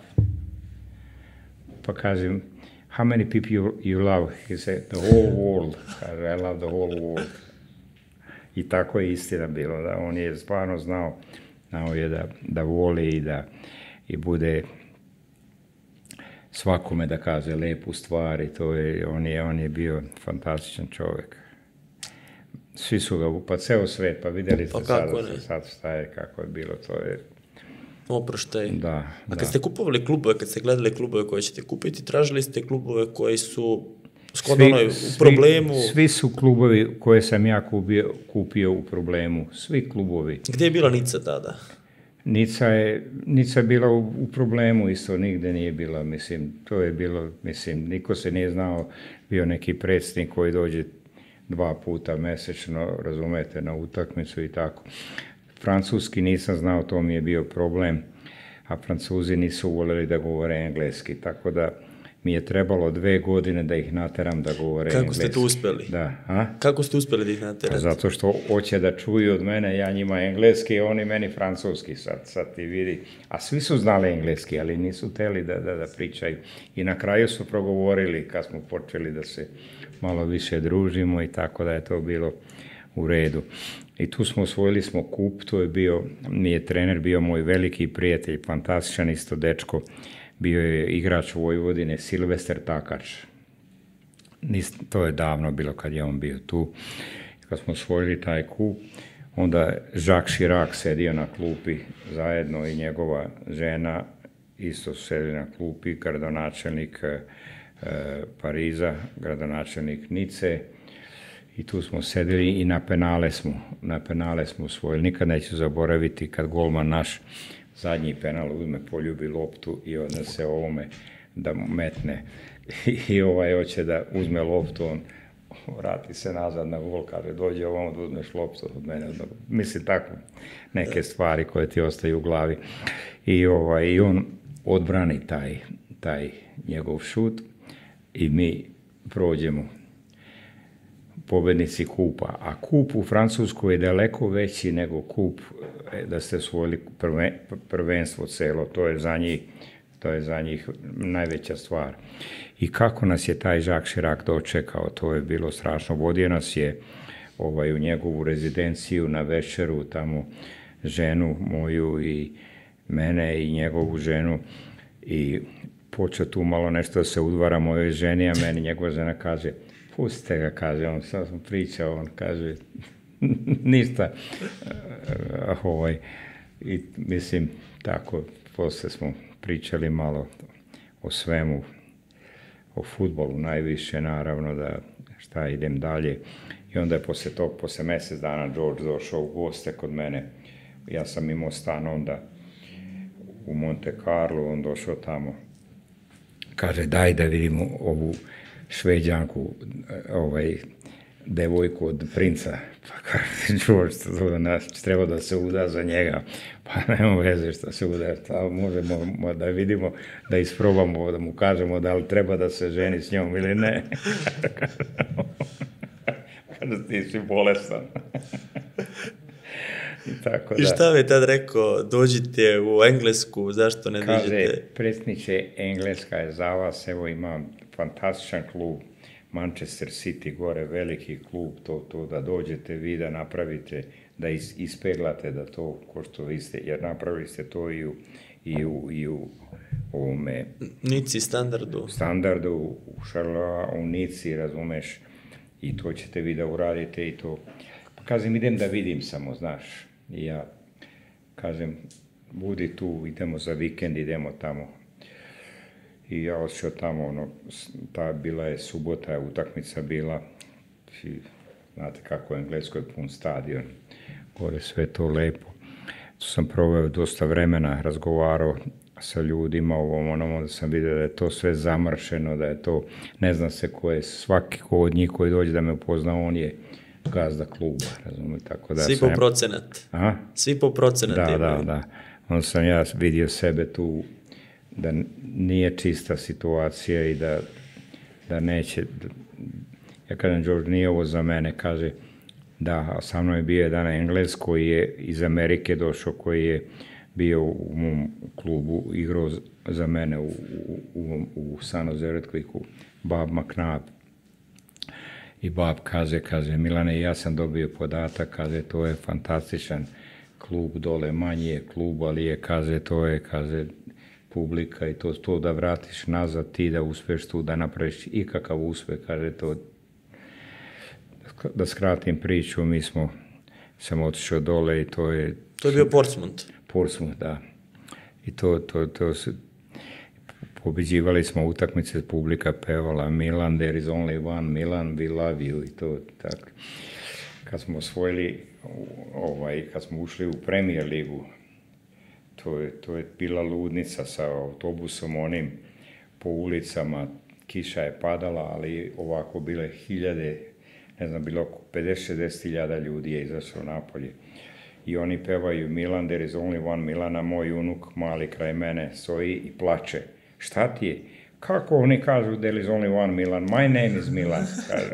Pa kažem, how many people you, you love? He said, the whole world. Kaže, I love the whole world. I tako je istina bilo, da on je stvarno znao, znao je da, da voli i da i bude svakome da kaže lepu stvar i to je, on je, on je bio fantastičan čovjek. Svi su ga, pa ceo svet, pa vidjeli ste pa sada, sad šta je, kako je bilo, to je... Oproštaj. Da, A kad da. ste kupovali klubove, kad ste gledali klubove koje ćete kupiti, tražili ste klubove koji su shodno onoj u problemu? Svi, svi su klubovi koje sam ja kupio, kupio u problemu, svi klubovi. Gdje je bila Nica tada? Nica je, Nica je bila u, u problemu isto, nigde nije bila, mislim, to je bilo, mislim, niko se nije znao, bio neki predsjednik koji dođe dva puta mesečno, razumete, na utakmicu i tako. Francuski nisam znao, to mi je bio problem, a Francuzi nisu voljeli da govore engleski, tako da mi je trebalo dve godine da ih nateram da govore Kako engleski. ste to uspjeli? Da, a? Kako ste uspjeli da ih naterate? Zato što hoće da čuju od mene, ja njima engleski, oni meni francuski, sad, sad ti vidi. A svi su znali engleski, ali nisu teli da, da, da pričaju. I na kraju su progovorili kad smo počeli da se malo više družimo i tako da je to bilo u redu. I tu smo osvojili smo kup, to je bio, mi je trener bio moj veliki prijatelj, fantastičan isto dečko, bio je igrač Vojvodine, Silvester Takač. Nis, to je davno bilo kad je on bio tu. Kad smo osvojili taj kup, onda Jacques Chirac sedio na klupi zajedno i njegova žena isto sedeli na klupi, gradonačelnik e, Pariza, gradonačelnik Nice. I tu smo sedeli i na penale smo, na penale smo osvojili. Nikad neću zaboraviti kad golman naš zadnji penal uzme, poljubi loptu i onda se ovome da metne. I ovaj hoće da uzme loptu, on vrati se nazad na gol, kaže dođe ovamo da uzmeš loptu od mene. Mislim tako, neke stvari koje ti ostaju u glavi. I, ovaj, i on odbrani taj, taj njegov šut i mi prođemo pobednici kupa. A kup u Francuskoj je daleko veći nego kup da ste osvojili prve, prvenstvo celo. To je za njih, to je za njih najveća stvar. I kako nas je taj Jacques Chirac dočekao, to je bilo strašno. Vodio nas je ovaj, u njegovu rezidenciju na večeru, tamo ženu moju i mene i njegovu ženu i počeo tu malo nešto da se udvara mojoj ženi, a meni njegova žena kaže, pustite ga, kaže on, sam sam pričao, on kaže, ništa. Ovaj, i mislim, tako, posle smo pričali malo o svemu, o fudbalu najviše, naravno, da šta idem dalje. I onda je posle tog, posle mesec dana, George došao u goste kod mene. Ja sam imao stan onda u Monte Carlo, on došao tamo. Kaže, daj da vidimo ovu Šveđanku, ovaj, devojku od princa. Pa kaže, George, to nas treba da se uda za njega. Pa nema veze što se uda, šta možemo da vidimo, da isprobamo, da mu kažemo da li treba da se ženi s njom ili ne. Kaže, ti si bolestan. I, tako I da, šta je tad rekao, dođite u Englesku, zašto ne kaže, dođete? Kaže, predsjedniče, Engleska je za vas, evo ima fantastičan klub, Manchester City, gore veliki klub, to, to da dođete vi da napravite, da is, ispeglate da to, ko što vi ste, jer napravili ste to i u, i u, i u ovome... Nici standardu. Standardu, u Šarloa, u Nici, razumeš, i to ćete vi da uradite i to. Pa kažem, idem da vidim samo, znaš, i ja kažem, budi tu, idemo za vikend, idemo tamo. I ja odšao tamo, ono, ta bila je subota, utakmica bila, i znate kako je Engleskoj pun stadion, gore sve to lepo. Tu sam proveo dosta vremena, razgovarao sa ljudima, ovom onom, onda sam vidio da je to sve zamršeno, da je to, ne znam se ko je, svaki ko od njih koji dođe da me upozna, on je gazda kluba, razumiju, tako da... Svi sam, po procenat. A? Svi po procenat. Da, imaju. da, da. Onda sam ja vidio sebe tu, da nije čista situacija i da, da neće... Ja kažem, George, nije ovo za mene, kaže, da, sa mnom je bio jedan Englez koji je iz Amerike došao, koji je bio u mom klubu, igrao za mene u, u, u San Jose Earthquake-u, Bob McNabb. I Bob kaže, kaže, Milane, ja sam dobio podatak, kaže, to je fantastičan klub, dole manji je klub, ali je, kaže, to je, kaže, publika i to, to da vratiš nazad, ti da uspeš tu, da napraviš ikakav uspeh, kaže, to, da skratim priču, mi smo, sam otišao dole i to je... To je bio Portsmouth. Portsmouth, da. I to, to, to se, pobeđivali smo utakmice, publika pevala Milan, there is only one Milan, we love you, i to tako. Kad smo osvojili, ovaj, kad smo ušli u Premier ligu, to je, to je bila ludnica sa autobusom onim po ulicama, kiša je padala, ali ovako bile hiljade, ne znam, bilo pedeset šezdeset hiljada ljudi je izašlo napolje. I oni pevaju Milan, there is only one Milan, a moj unuk mali kraj mene stoji i plače. Šta ti je? Kako oni kažu there is only one Milan? My name is Milan.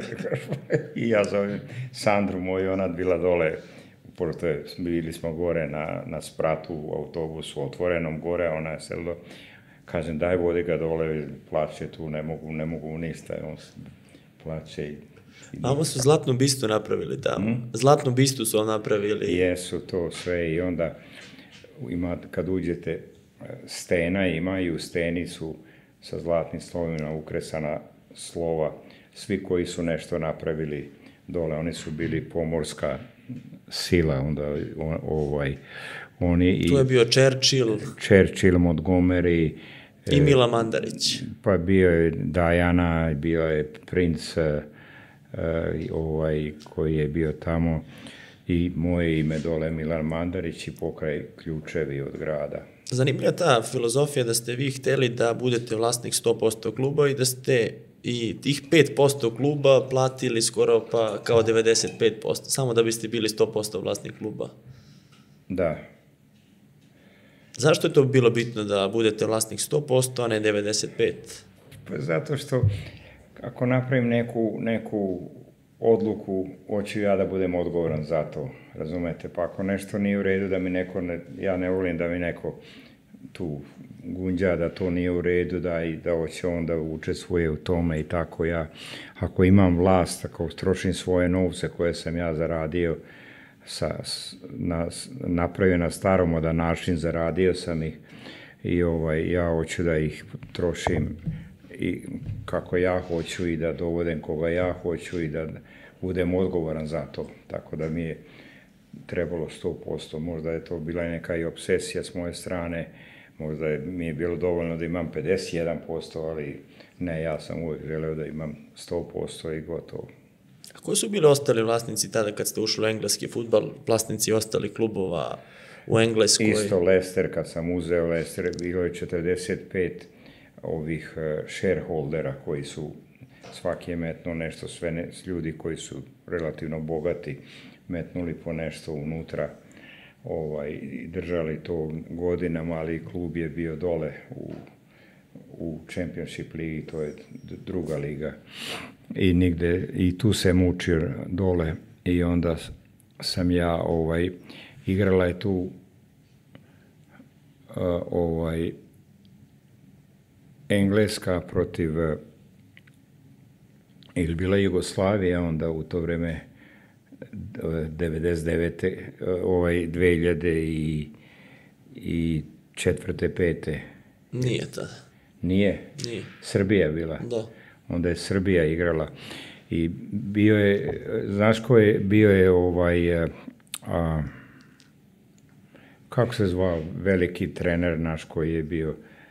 I ja zovem Sandru moju, ona bila dole, pošto bili smo gore na, na spratu u autobusu, otvorenom gore, ona je sedla. Kažem, daj vodi ga dole, plače tu, ne mogu, ne mogu ništa. On plače i... A ovo su Zlatnu bistu napravili tamo. Hmm? Zlatnu bistu su napravili. Jesu to sve i onda ima, kad uđete, stena ima i u steni su sa zlatnim slovima ukresana slova. Svi koji su nešto napravili dole, oni su bili pomorska sila, onda on, ovaj, oni... Tu je bio Churchill. Churchill, Montgomery. I Mila Mandarić. Pa bio je Diana, bio je princ... Uh, ovaj, koji je bio tamo i moje ime dole Milan Mandarić i pokraj ključevi od grada. Zanimljiva ta filozofija da ste vi hteli da budete vlasnik sto posto kluba i da ste i tih pet posto kluba platili skoro pa kao devedeset pet posto, samo da biste bili sto posto vlasnik kluba. Da. Zašto je to bilo bitno da budete vlasnik sto posto, a ne devedeset pet posto? Pa zato što ako napravim neku, neku odluku, hoću ja da budem odgovoran za to, razumete? Pa ako nešto nije u redu, da mi neko, ne, ja ne volim da mi neko tu gunđa da to nije u redu, da, i da hoće on da učestvuje u tome i tako ja. Ako imam vlast, ako trošim svoje novce koje sam ja zaradio, sa, na, napravio na staromodan način, zaradio sam ih i ovaj, ja hoću da ih trošim i kako ja hoću i da dovodem koga ja hoću i da budem odgovoran za to. Tako da mi je trebalo sto posto, možda je to bila neka i obsesija s moje strane, možda je, mi je bilo dovoljno da imam pedeset jedan posto, ali ne, ja sam uvijek želeo da imam sto posto i gotovo. A koji su bili ostali vlasnici tada kad ste ušli u engleski fudbal, vlasnici ostalih klubova u Engleskoj? Isto Leicester, kad sam uzeo Leicester, bilo je četrdeset pet ovih shareholdera koji su, svaki je metnuo nešto, sve ne, ljudi koji su relativno bogati, metnuli po nešto unutra, ovaj, držali to godinama, ali klub je bio dole u, u Championship ligi, to je druga liga. I nigde, i tu se mučio dole i onda sam ja, ovaj, igrala je tu uh, ovaj, Engleska protiv, uh, ili bila Jugoslavija onda u to vreme, devedeset devete ovaj dve hiljade četvrte pete Nije tada. Nije? Nije. Srbija bila. Da. Onda je Srbija igrala i bio je, znaš ko je, bio je ovaj, a, kako se zvao, veliki trener naš koji je bio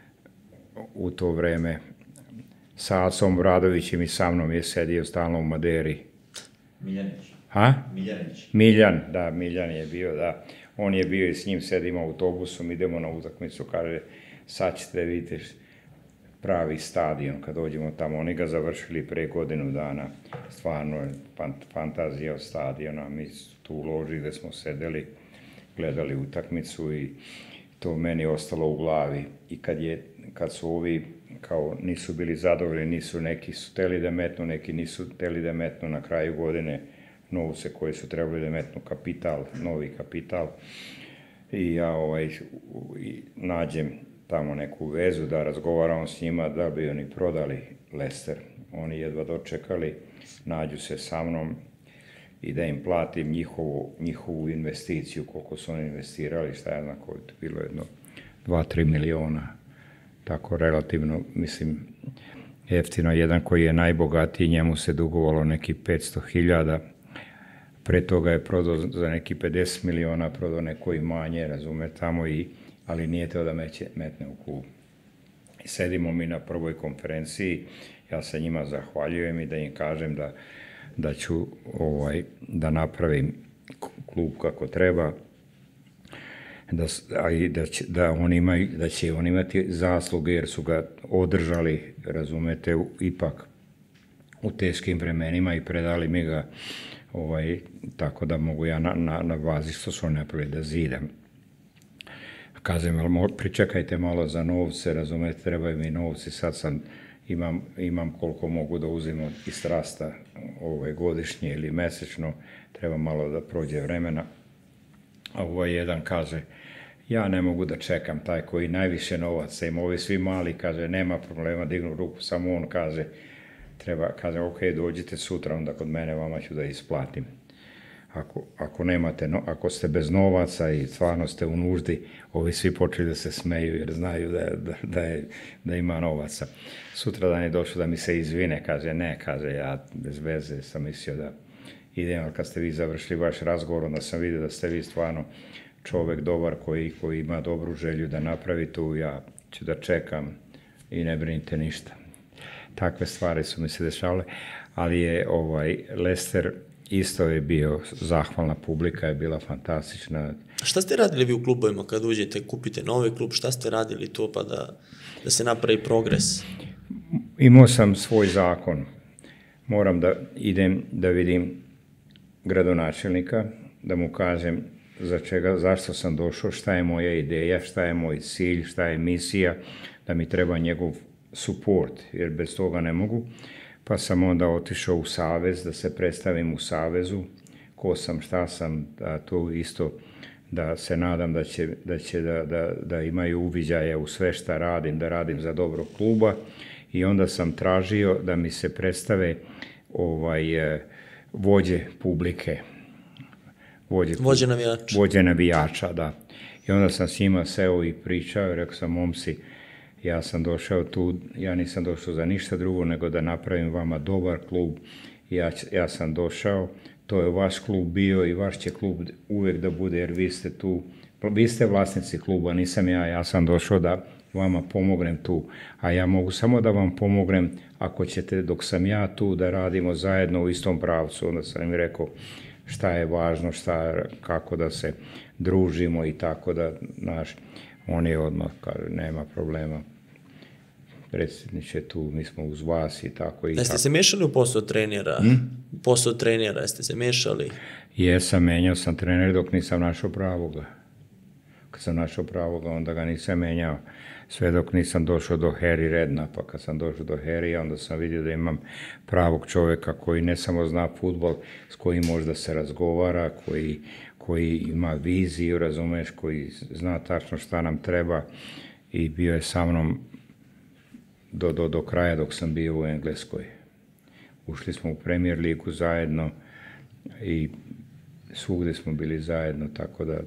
u to vreme sa Acom Bradovićem i sa mnom je sedio stalno u Maderi. Miljanić. Ha? Miljanić. Miljan, da, Miljan je bio, da. On je bio i s njim, sedimo autobusom, idemo na utakmicu, kaže, sad ćete vidjeti pravi stadion, kad dođemo tamo. Oni ga završili pre godinu dana. Stvarno je fantazija od stadiona. Mi tu u loži gde smo sedeli, gledali utakmicu i to meni ostalo u glavi. I kad, je, kad su ovi, kao nisu bili zadovoljni, nisu neki su teli da metnu, neki nisu teli da metnu na kraju godine novce koji su trebali da metnu kapital, novi kapital. I ja ovaj, i nađem tamo neku vezu da razgovaram s njima da bi oni prodali Leicester. Oni jedva dočekali, nađu se sa mnom i da im platim njihovu, njihovu investiciju, koliko su oni investirali, šta je znam, koliko je bilo jedno dva tri miliona. Tako relativno, mislim, jeftino. Jedan koji je najbogatiji, njemu se dugovalo neki petsto hiljada. Pre toga je prodao za neki pedeset miliona, prodao neko i manje, razume, tamo i, ali nije teo da meće, metne u klub. I sedimo mi na prvoj konferenciji, ja se njima zahvaljujem i da im kažem da, da ću ovaj, da napravim klub kako treba, da, a i da, će, da, on ima, da će on imati zasluge jer su ga održali, razumete, u, ipak u teškim vremenima i predali mi ga ovaj, tako da mogu ja na, na, na bazi što su oni napravili da zidam. Kažem, ali pričekajte malo za novce, razumete, trebaju mi novci, sad sam, imam, imam koliko mogu da uzimam iz trasta ovaj, godišnje ili mesečno, treba malo da prođe vremena. A ovaj jedan kaže, ja ne mogu da čekam, taj koji najviše novaca ima, ovi svi mali, kaže, nema problema, dignu ruku, samo on kaže, treba, kaže, ok, dođite sutra, onda kod mene vama ću da isplatim. Ako, ako nemate, no, ako ste bez novaca i stvarno ste u nuždi, ovi svi počeli da se smeju jer znaju da, da, da, je, da ima novaca. Sutra dan je došao da mi se izvine, kaže, ne, kaže, ja bez veze sam mislio da idem, ali kad ste vi završili vaš razgovor, onda sam vidio da ste vi stvarno čovek dobar koji, koji ima dobru želju da napravi tu, ja ću da čekam i ne brinite ništa. Takve stvari su mi se dešavale, ali je ovaj Leicester isto je bio, zahvalna publika je bila fantastična. Šta ste radili vi u klubovima kad uđete, kupite novi klub, šta ste radili to pa da, da se napravi progres? Imao sam svoj zakon. Moram da idem da vidim gradonačelnika, da mu kažem za čega, zašto sam došao, šta je moja ideja, šta je moj cilj, šta je misija, da mi treba njegov support, jer bez toga ne mogu. Pa sam onda otišao u savez, da se predstavim u savezu, ko sam, šta sam, da to isto, da se nadam da će, da, će da, da, da imaju uviđaja u sve šta radim, da radim za dobro kluba. I onda sam tražio da mi se predstave ovaj, vođe publike. Vođe, vođe navijača. Vođe navijača, da. I onda sam s njima seo i pričao, rekao sam, momci, ja sam došao tu, ja nisam došao za ništa drugo nego da napravim vama dobar klub. Ja, ja sam došao to je vaš klub bio i vaš će klub uvijek da bude, jer vi ste tu, vi ste vlasnici kluba, nisam ja, ja sam došao da vama pomognem tu, a ja mogu samo da vam pomognem ako ćete, dok sam ja tu, da radimo zajedno u istom pravcu. Onda sam im rekao šta je važno, šta, kako da se družimo i tako da, znaš, on je odmah, kaže, nema problema, predsjedniče tu, mi smo uz vas i tako i jeste tako. se mešali u posao trenera? Hmm? Posao trenera, jeste se mešali? Jesam, menjao sam trener dok nisam našao pravoga. Kad sam našao pravoga, onda ga nisam menjao. Sve dok nisam došao do Harry Redna, pa kad sam došao do Harry, onda sam vidio da imam pravog čovjeka koji ne samo zna fudbal, s kojim možda se razgovara, koji, koji ima viziju, razumeš, koji zna tačno šta nam treba i bio je sa mnom do, do, do kraja dok sam bio u Engleskoj. Ušli smo u Premier ligu zajedno i svugdje smo bili zajedno, tako da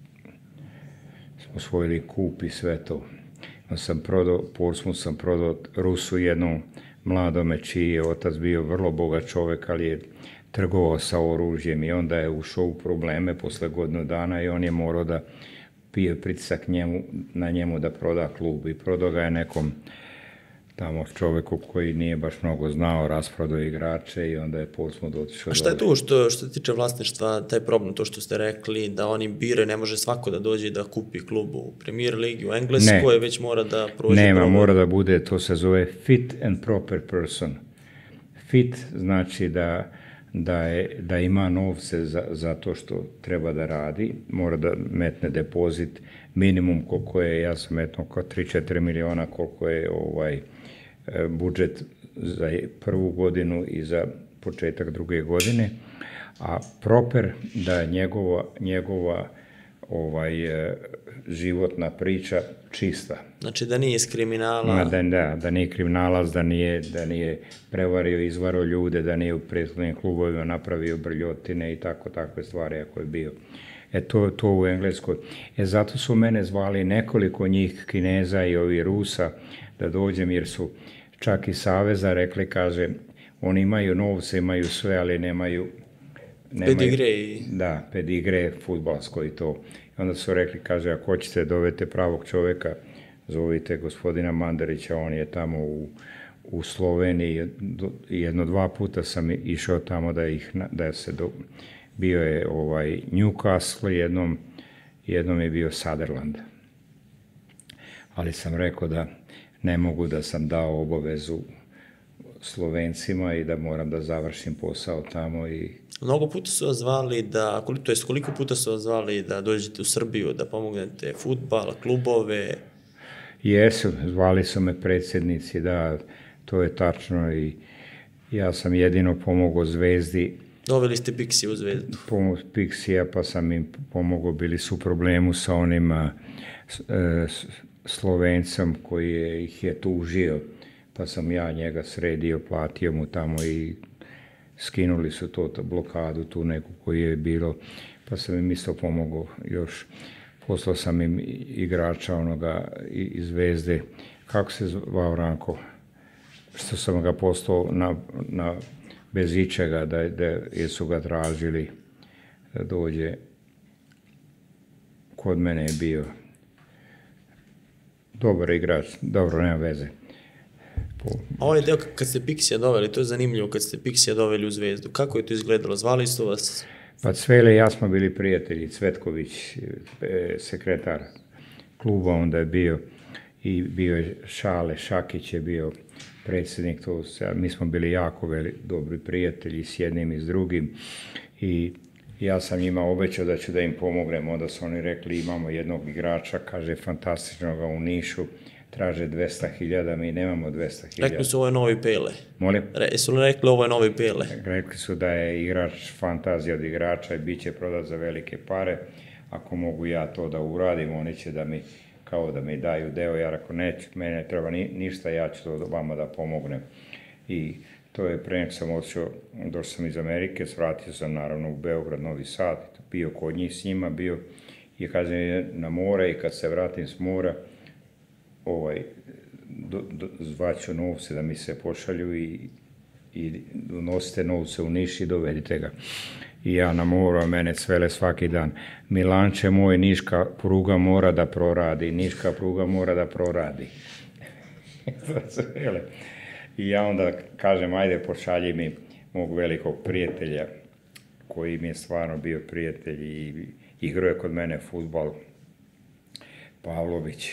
smo osvojili kup i sve to. Sam prodao, Portsmouth sam prodao Rusu jednom mladome čiji je otac bio vrlo bogat čovjek, ali je trgovao sa oružjem i onda je ušao u probleme posle godinu dana i on je morao da pije pritisak njemu, na njemu da proda klub i prodao ga je nekom tamo čovjeku koji nije baš mnogo znao, rasprodao igrače i onda je Portsmouth otišao. A šta je tu što, što tiče vlasništva, taj problem, to što ste rekli, da oni biraju, ne može svako da dođe da kupi klub u Premier ligi, u Engleskoj, već mora da prođe Nema, problem. mora da bude, to se zove fit and proper person. Fit znači da, da, je, da ima novce za, za to što treba da radi, mora da metne depozit, minimum koliko je, ja sam metno kao tri do četiri miliona koliko je ovaj budžet za prvu godinu i za početak druge godine, a proper da je njegova, njegova ovaj, životna priča čista. Znači da nije iz kriminala. Da, da, da nije kriminalac, da nije, da nije prevario, izvaro ljude, da nije u prethodnim klubovima napravio brljotine i tako, takve stvari ako je bio. E to, to u Engleskoj. E zato su mene zvali nekoliko njih, Kineza i ovi Rusa, da dođem jer su čak i Saveza rekli, kaže, oni imaju novce, imaju sve, ali nemaju... nemaju pedigre i... Da, pedigre, fudbalsko i to. I onda su rekli, kaže, ako hoćete dovete pravog čovjeka, zovite gospodina Mandarića, on je tamo u, u Sloveniji, jedno dva puta sam išao tamo da ih, da se do... bio je ovaj Newcastle, jednom, jednom je bio Sutherland. Ali sam rekao da ne mogu, da sam dao obavezu Slovencima i da moram da završim posao tamo. I... Mnogo puta su vas zvali da, to jest koliko puta su vas zvali da dođete u Srbiju, da pomognete fudbal, klubove? Jesu, zvali su me predsjednici, da, to je tačno i ja sam jedino pomogao Zvezdi. Doveli ste Pixija u Zvezdu. Pomoć Pixija, pa sam im pomogao, bili su u problemu sa onim e, Slovencem koji je, ih je tužio, pa sam ja njega sredio, platio mu tamo i skinuli su to, blokadu tu neku koji je bilo, pa sam im isto pomogao još. Poslao sam im igrača onoga iz Zvezde, kako se zvao Ranko, što sam ga poslao na, na bez ičega, da, da jer su ga tražili da dođe. Kod mene je bio dobar igrač, dobro, nema veze. Po... A ovaj deo kad ste Pixija doveli, to je zanimljivo, kad ste Pixija doveli u Zvezdu, kako je to izgledalo? Zvali su vas? Pa Cvele i ja smo bili prijatelji, Cvetković, sekretar kluba, onda je bio i bio je Šale, Šakić je bio predsjednik, to, mi smo bili jako veli, dobri prijatelji s jednim i s drugim i ja sam njima obećao da ću da im pomognem, onda su oni rekli imamo jednog igrača, kaže fantastičnog u Nišu, traže dvesta hiljada, mi nemamo dvesta hiljada. Rekli su ovo je novi Pele. Molim? Re, su li rekli ovo je novi Pele? Rekli su da je igrač fantazija od igrača i bit će prodat za velike pare, ako mogu ja to da uradim, oni će da mi kao da mi daju deo, ja rekao neću, mene ne treba ni, ništa, ja ću to vama da pomognem. I to je pre nek sam odšao, došao sam iz Amerike, svratio sam naravno u Beograd, Novi Sad, bio kod njih s njima, bio i kaže na more i kad se vratim s mora, ovaj, do, do, zvaću novce da mi se pošalju i, i nosite novce u Niš i dovedite ga. i ja na moru, a mene cvele svaki dan. Milanče moj, niška pruga mora da proradi, niška pruga mora da proradi. I ja onda kažem, ajde pošalji mi mog velikog prijatelja, koji mi je stvarno bio prijatelj i igrao je kod mene fudbal, Pavlović.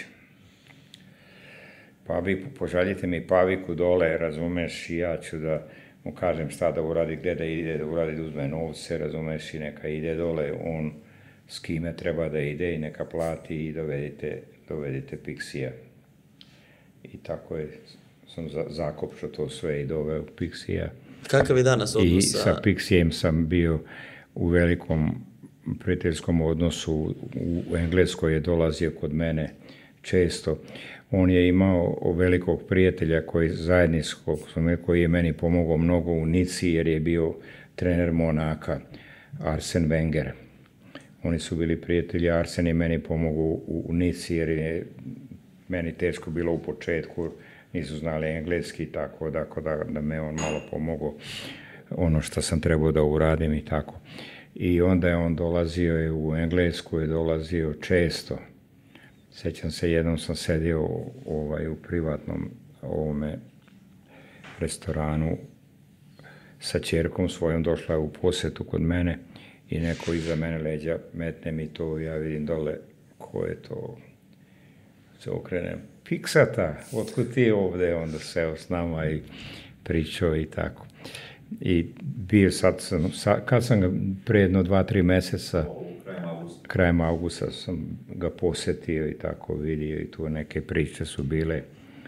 Pavi, pošaljite mi Paviku dole, razumeš, i ja ću da mu kažem šta da uradi, gde da ide, da uradi, da uzme novce, razumeš, i neka ide dole, on s kime treba da ide i neka plati i dovedite, dovedite Pixija. I tako je, sam zakopšao to sve i doveo Pixija. Kakav je danas odnos? I sa Pixijem sam bio u velikom prijateljskom odnosu, u Engleskoj je dolazio kod mene često. On je imao velikog prijatelja koji zajedničkog, koji je meni pomogao mnogo u Nici, jer je bio trener Monaka, Arsen Wenger. Oni su bili prijatelji, Arsen je meni pomogao u, u Nici, jer je meni teško bilo u početku, nisu znali engleski, tako da, da, da me on malo pomogao ono što sam trebao da uradim i tako. I onda je on dolazio je u Englesku, je dolazio često. Sjećam se, jednom sam sedio ovaj, u privatnom ovome restoranu sa ćerkom svojom, došla je u posjetu kod mene i neko iza mene leđa metne mi to, ja vidim dole ko je to, se okrenem, Piksata, otkud ti ovdje, onda seo s nama i pričao i tako. I bio sad sam, kad sam ga prije jedno dva, tri mjeseca, krajem augusta sam ga posjetio i tako vidio i tu neke priče su bile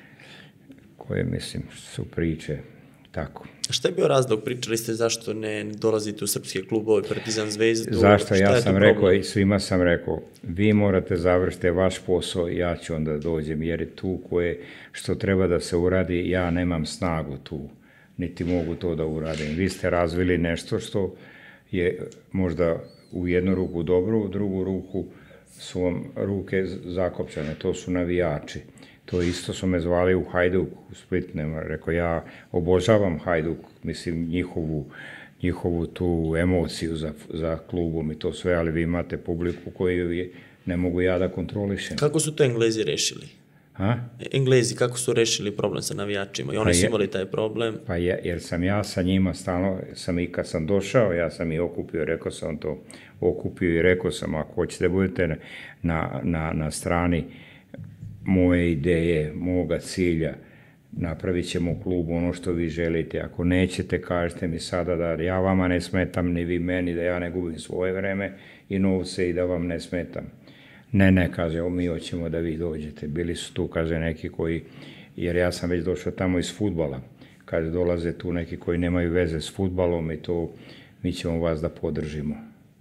koje, mislim, su priče tako. Šta je bio razlog? Pričali ste zašto ne dolazite u srpske klubove, Partizan, Zvezdu? Zašto? Ja sam rekao i svima sam rekao, vi morate završiti vaš posao, ja ću onda dođem, jer je tu koje što treba da se uradi, ja nemam snagu tu, niti mogu to da uradim. Vi ste razvili nešto što je možda u jednu ruku dobro, u drugu ruku su vam ruke zakopčane, to su navijači. To isto su me zvali u Hajduk, u Split, nema, rekao ja obožavam Hajduk, mislim njihovu, njihovu tu emociju za, za klubom i to sve, ali vi imate publiku koju je, ne mogu ja da kontrolišem. Kako su to Englezi rešili? A? Englezi, kako su rešili problem sa navijačima? I oni pa su imali taj problem? Pa je, jer sam ja sa njima stalno, sam i kad sam došao, ja sam i okupio, rekao sam to, okupio i rekao sam, ako hoćete budete na, na, na strani moje ideje, moga cilja, napravit ćemo u klubu ono što vi želite. Ako nećete, kažete mi sada da ja vama ne smetam, ni vi meni, da ja ne gubim svoje vreme i novce i da vam ne smetam. Ne, ne, kaže, o, mi hoćemo da vi dođete. Bili su tu, kaže, neki koji, jer ja sam već došao tamo iz fudbala, kaže, dolaze tu neki koji nemaju veze s fudbalom i to, mi ćemo vas da podržimo.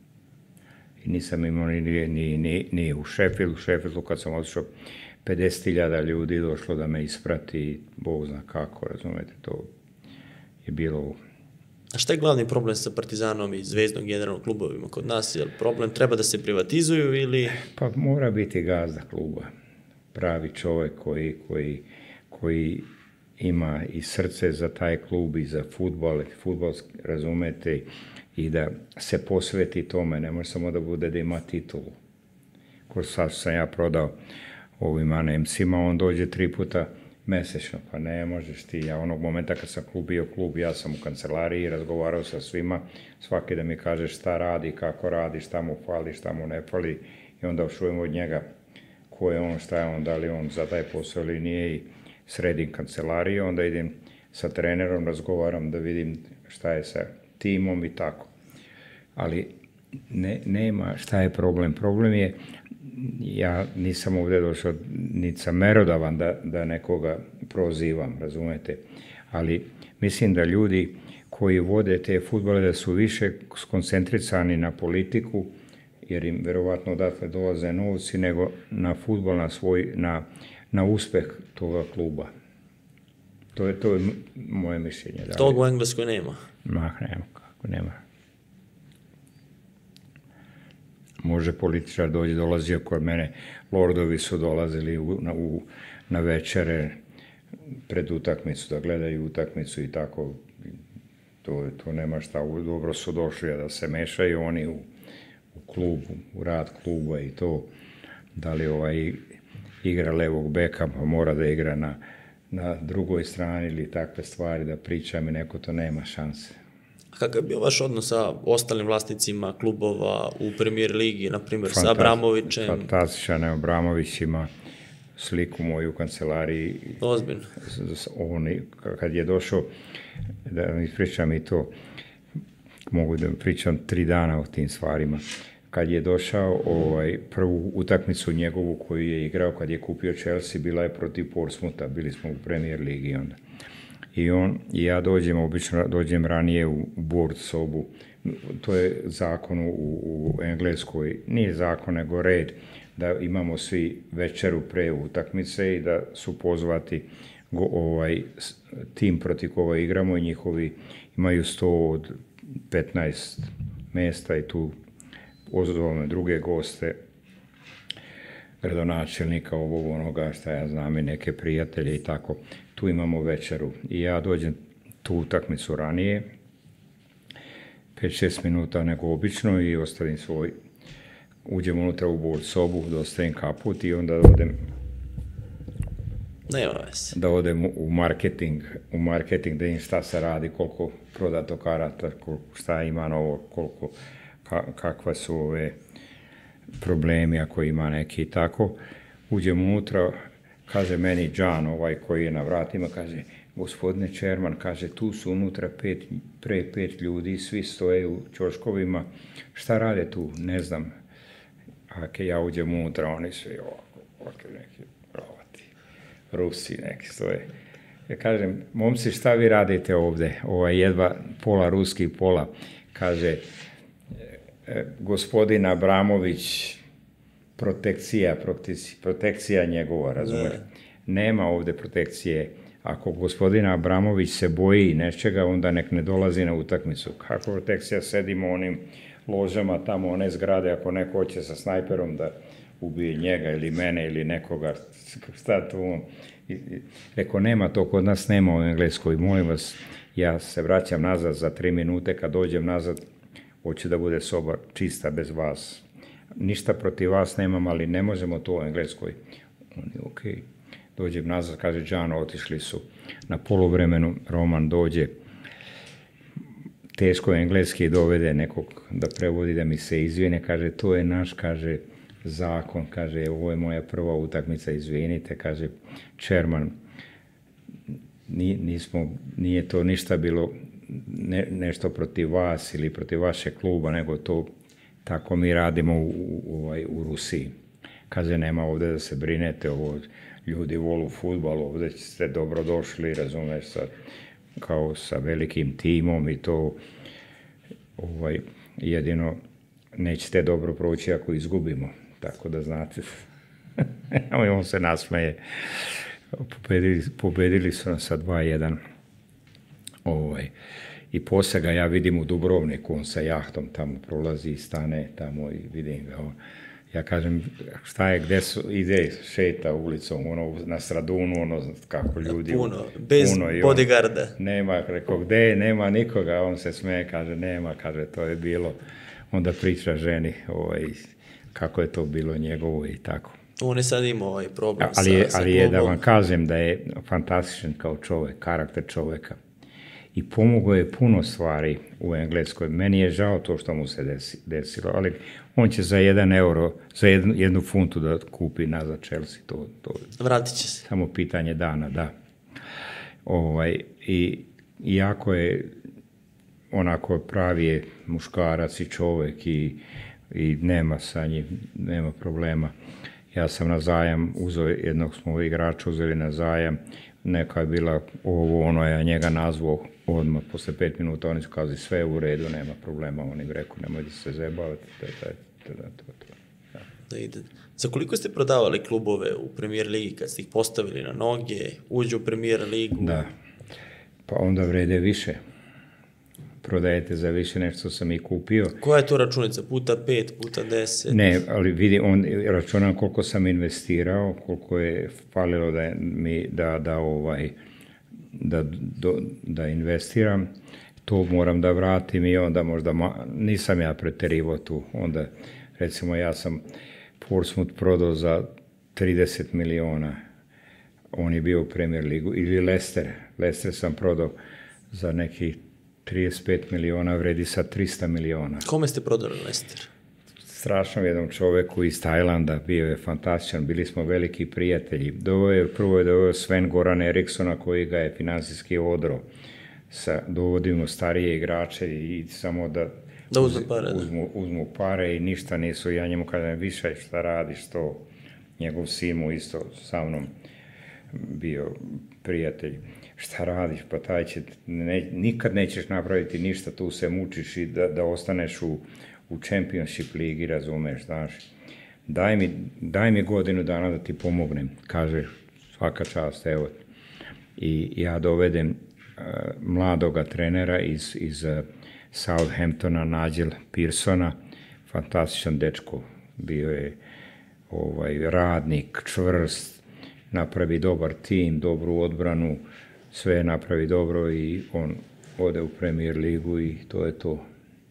I nisam imao ni, ni, ni, ni u Sheffieldu, u Sheffieldu kad sam otišao, pedeset hiljada ljudi došlo da me isprati, Bog zna kako, razumete, to je bilo... A šta je glavni problem sa Partizanom i Zvezdom, generalno klubovima kod nas? Je li problem treba da se privatizuju ili... Pa mora biti gazda kluba, pravi čovjek koji, koji, koji ima i srce za taj klub i za fudbal, fudbal, razumete, i da se posveti tome, ne može samo da bude da ima titulu. Ko sad sam ja prodao ovima Nemcima, on dođe tri puta mesečno, pa ne možeš ti. Ja onog momenta kad sam klub bio klub, ja sam u kancelariji, razgovarao sa svima, svaki da mi kaže šta radi, kako radi, šta mu fali, šta mu ne fali, i onda čujem od njega ko je on, šta je on, da li on za taj posao ili nije, i sredim kancelariju, onda idem sa trenerom, razgovaram da vidim šta je sa timom i tako. Ali ne, nema šta je problem. Problem je, ja nisam ovdje došao niti sam merodavan da, da nekoga prozivam, razumete, ali mislim da ljudi koji vode te fudbale da su više skoncentrisani na politiku, jer im verovatno odatle dolaze novci, nego na fudbal, na, svoj, na, na uspeh toga kluba. To je, to je moje mišljenje. Da, tog u Engleskoj nema? Mah, nema, kako nema. Može političar dođe, dolazio kod mene, lordovi su dolazili u, na, u, na večere pred utakmicu, da gledaju utakmicu i tako. To, to nema šta, dobro su došli da se mešaju oni u, u klubu, u rad kluba i to, da li ovaj igra levog beka, pa mora da igra na, na drugoj strani ili takve stvari, da pričam i neko to nema šanse. A kakav je bio vaš odnos sa ostalim vlasnicima klubova u Premier ligi, na primjer sa Abramovićem? Fantastičan, Abramović ima sliku moju u kancelariji. Ozbiljno. On, kad je došao, da mi pričam i to, mogu da pričam tri dana o tim stvarima. Kad je došao, ovaj, prvu utakmicu njegovu koju je igrao, kad je kupio Chelsea, bila je protiv Portsmoutha, bili smo u Premier ligi onda. I on, i ja dođem, obično dođem ranije u board sobu, to je zakon u, u Engleskoj, nije zakon, nego red, da imamo svi večeru pre utakmice i da su pozvati go, ovaj, tim protiv koga igramo i njihovi imaju sto od petnaest mesta i tu pozvamo druge goste, gradonačelnika, ovog onoga, šta ja znam, i neke prijatelje i tako. Tu imamo večeru i ja dođem tu utakmicu ranije, pet šest minuta nego obično i ostavim svoj, uđem unutra u board sobu, dostavim kaput i onda odem Nema veze. Da odem u marketing, u marketing da im šta se radi, koliko prodato karata, koliko, šta ima novo, koliko, ka, kakva su ove problemi ako ima neki i tako. Uđem unutra, kaže meni John, ovaj koji je na vratima, kaže, gospodine Chairman, kaže, tu su unutra pet, pre pet ljudi, svi stoje u ćoškovima, šta rade tu, ne znam. Ako ja uđem unutra, oni svi ovako, ovako neki rovati, Rusi neki stoje. Ja kažem, momci, šta vi radite ovde? Ovaj jedva pola ruski, pola. Kaže, e, gospodin Abramović, protekcija, protekcija njegova, razumiješ? Nema ovde protekcije. Ako gospodin Abramović se boji nečega, onda nek ne dolazi na utakmicu. Kako protekcija, sedimo onim ložama tamo, one zgrade, ako neko hoće sa snajperom da ubije njega ili mene ili nekoga, šta tu on? Rekao, nema to, kod nas nema u Engleskoj, molim vas, ja se vraćam nazad za tri minute, kad dođem nazad, hoće da bude soba čista bez vas. Ništa protiv vas nemam, ali ne možemo to u Engleskoj. On je okej. Okay. Dođem nazad, kaže John, otišli su na poluvremenu, Roman dođe, teško engleski dovede nekog da prevodi, da mi se izvine, kaže, to je naš, kaže, zakon, kaže, ovo je moja prva utakmica, izvinite, kaže, Chairman, nismo, nije to ništa bilo ne, nešto protiv vas ili protiv vašeg kluba, nego to tako mi radimo u, u, u, u Rusiji. Kaže, nema ovde da se brinete, ovo ljudi volu fudbal, ovde ste dobro došli, razumeš, sa, kao sa velikim timom i to ovaj, jedino nećete dobro proći ako izgubimo, tako da znate. On se nasmeje. Pobedili, pobedili su nas sa dva jedan. Ovaj. I posle ga ja vidim u Dubrovniku, on sa jahtom tamo prolazi i stane tamo i vidim ga. Ja kažem, šta je, gde su, ide, šeta ulicom, ono, na Stradunu, ono, kako ljudi... Puno, bez puno, bodyguarda. Nema, rekao, gde, nema nikoga, on se smeje, kaže, nema, kaže, to je bilo, onda priča ženi, ovaj, kako je to bilo njegovo i tako. On je sad imao ovaj problem ali je, sa, ali sa je, da vam kažem da je fantastičan kao čovek, karakter čoveka. I pomogao je puno stvari u Engleskoj. Meni je žao to što mu se desi, desilo, ali on će za jedan euro, za jednu, jednu funtu da kupi nazad Chelsea. To, to, Vratit će se. Samo pitanje dana, da. Ovaj, i, iako je onako pravi je muškarac i čovek i, i nema sa njim, nema problema. Ja sam na zajam uzeo, jednog smo igrača uzeli na zajam, neka je bila ovo, ono, ja njega nazvao odmah, posle pet minuta, oni su kazali sve je u redu, nema problema, oni bi rekao, nemoj da se zajebavati, to je to, to, to. Ja. Da ide. Za koliko ste prodavali klubove u Premier ligi kad ste ih postavili na noge, uđu u Premier ligu? Da, pa onda vrede više. Prodajete za više nešto sam i kupio. Koja je to računica? Puta pet, puta deset? Ne, ali vidi, on računam koliko sam investirao, koliko je falilo da mi da, da ovaj da, do, da investiram. to moram da vratim i onda možda, ma, nisam ja preterivao tu, onda recimo ja sam Portsmouth prodao za trideset miliona, on je bio u Premier ligu, ili Leicester, Leicester sam prodao za neki trideset pet miliona, vredi sad trista miliona. Kome ste prodali Leicester? Strašnom jednom čoveku iz Tajlanda, bio je fantastičan, bili smo veliki prijatelji. Doveo je, prvo je doveo Sven Goran Erikssona koji ga je finansijski odro. Sa, dovodimo starije igrače i samo da, da uzmu, pare, uzmu, uzmu pare i ništa nisu. Ja njemu kažem, više šta radiš to, njegov sin mu isto sa mnom bio prijatelj. Šta radiš, pa taj će, ne, nikad nećeš napraviti ništa, tu se mučiš i da, da ostaneš u, u Championship ligi, razumeš, znaš. Daj mi, daj mi godinu dana da ti pomognem, kaže, svaka čast, evo. I ja dovedem uh, mladoga trenera iz, iz uh, Southamptona, Nigel Pearsona, fantastičan dečko, bio je ovaj, radnik, čvrst, napravi dobar tim, dobru odbranu, sve napravi dobro i on ode u Premier ligu i to je to.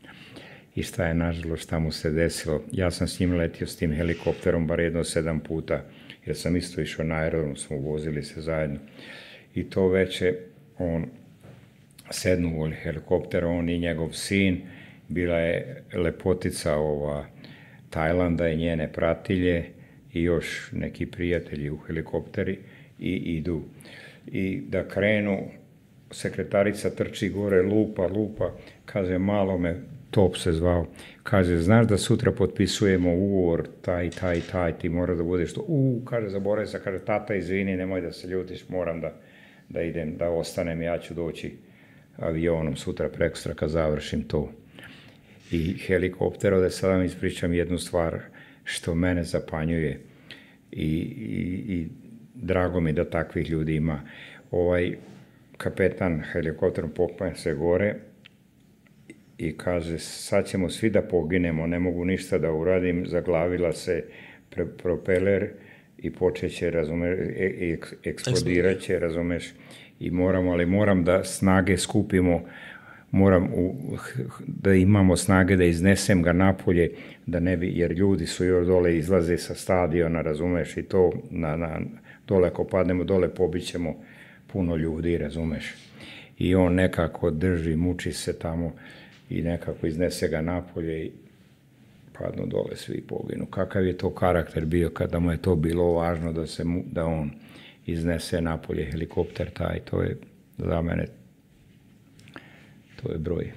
I šta je, nažalost, šta mu se desilo? Ja sam s njim letio s tim helikopterom bar jedno sedam puta, jer sam isto išao na aerodrom, smo vozili se zajedno. I to veče on sednu u helikopter, on i njegov sin, bila je lepotica ova Tajlanda i njene pratilje i još neki prijatelji u helikopteri i idu. I da krenu, sekretarica trči gore, lupa, lupa, kaže, malo me, Top se zvao, kaže, znaš da sutra potpisujemo ugovor, taj, taj, taj, ti mora da budeš to, u, kaže, zaboravim se, kaže, tata, izvini, nemoj da se ljutiš, moram da, da idem, da ostanem, ja ću doći avionom sutra prekstra kad završim to. I helikopter, ovde sada vam ispričam jednu stvar što mene zapanjuje i, i, i drago mi da takvih ljudi ima. Ovaj kapetan helikopterom poklonia se gore i kaže, sad ćemo svi da poginemo, ne mogu ništa da uradim, zaglavila se pre, propeler i počeće, razumeš, ek, eksplodirat će, razumeš, i moramo, ali moram da snage skupimo, moram u, da imamo snage da iznesem ga napolje, da ne bi, jer ljudi su još dole, izlaze sa stadiona, razumeš, i to, na, na, dole ako padnemo, dole pobićemo puno ljudi, razumeš. I on nekako drži, muči se tamo i nekako iznese ga napolje i padnu dole, svi poginu. Kakav je to karakter bio kada mu je to bilo važno da, se mu, da on iznese napolje helikopter taj, to je za mene, to je broj.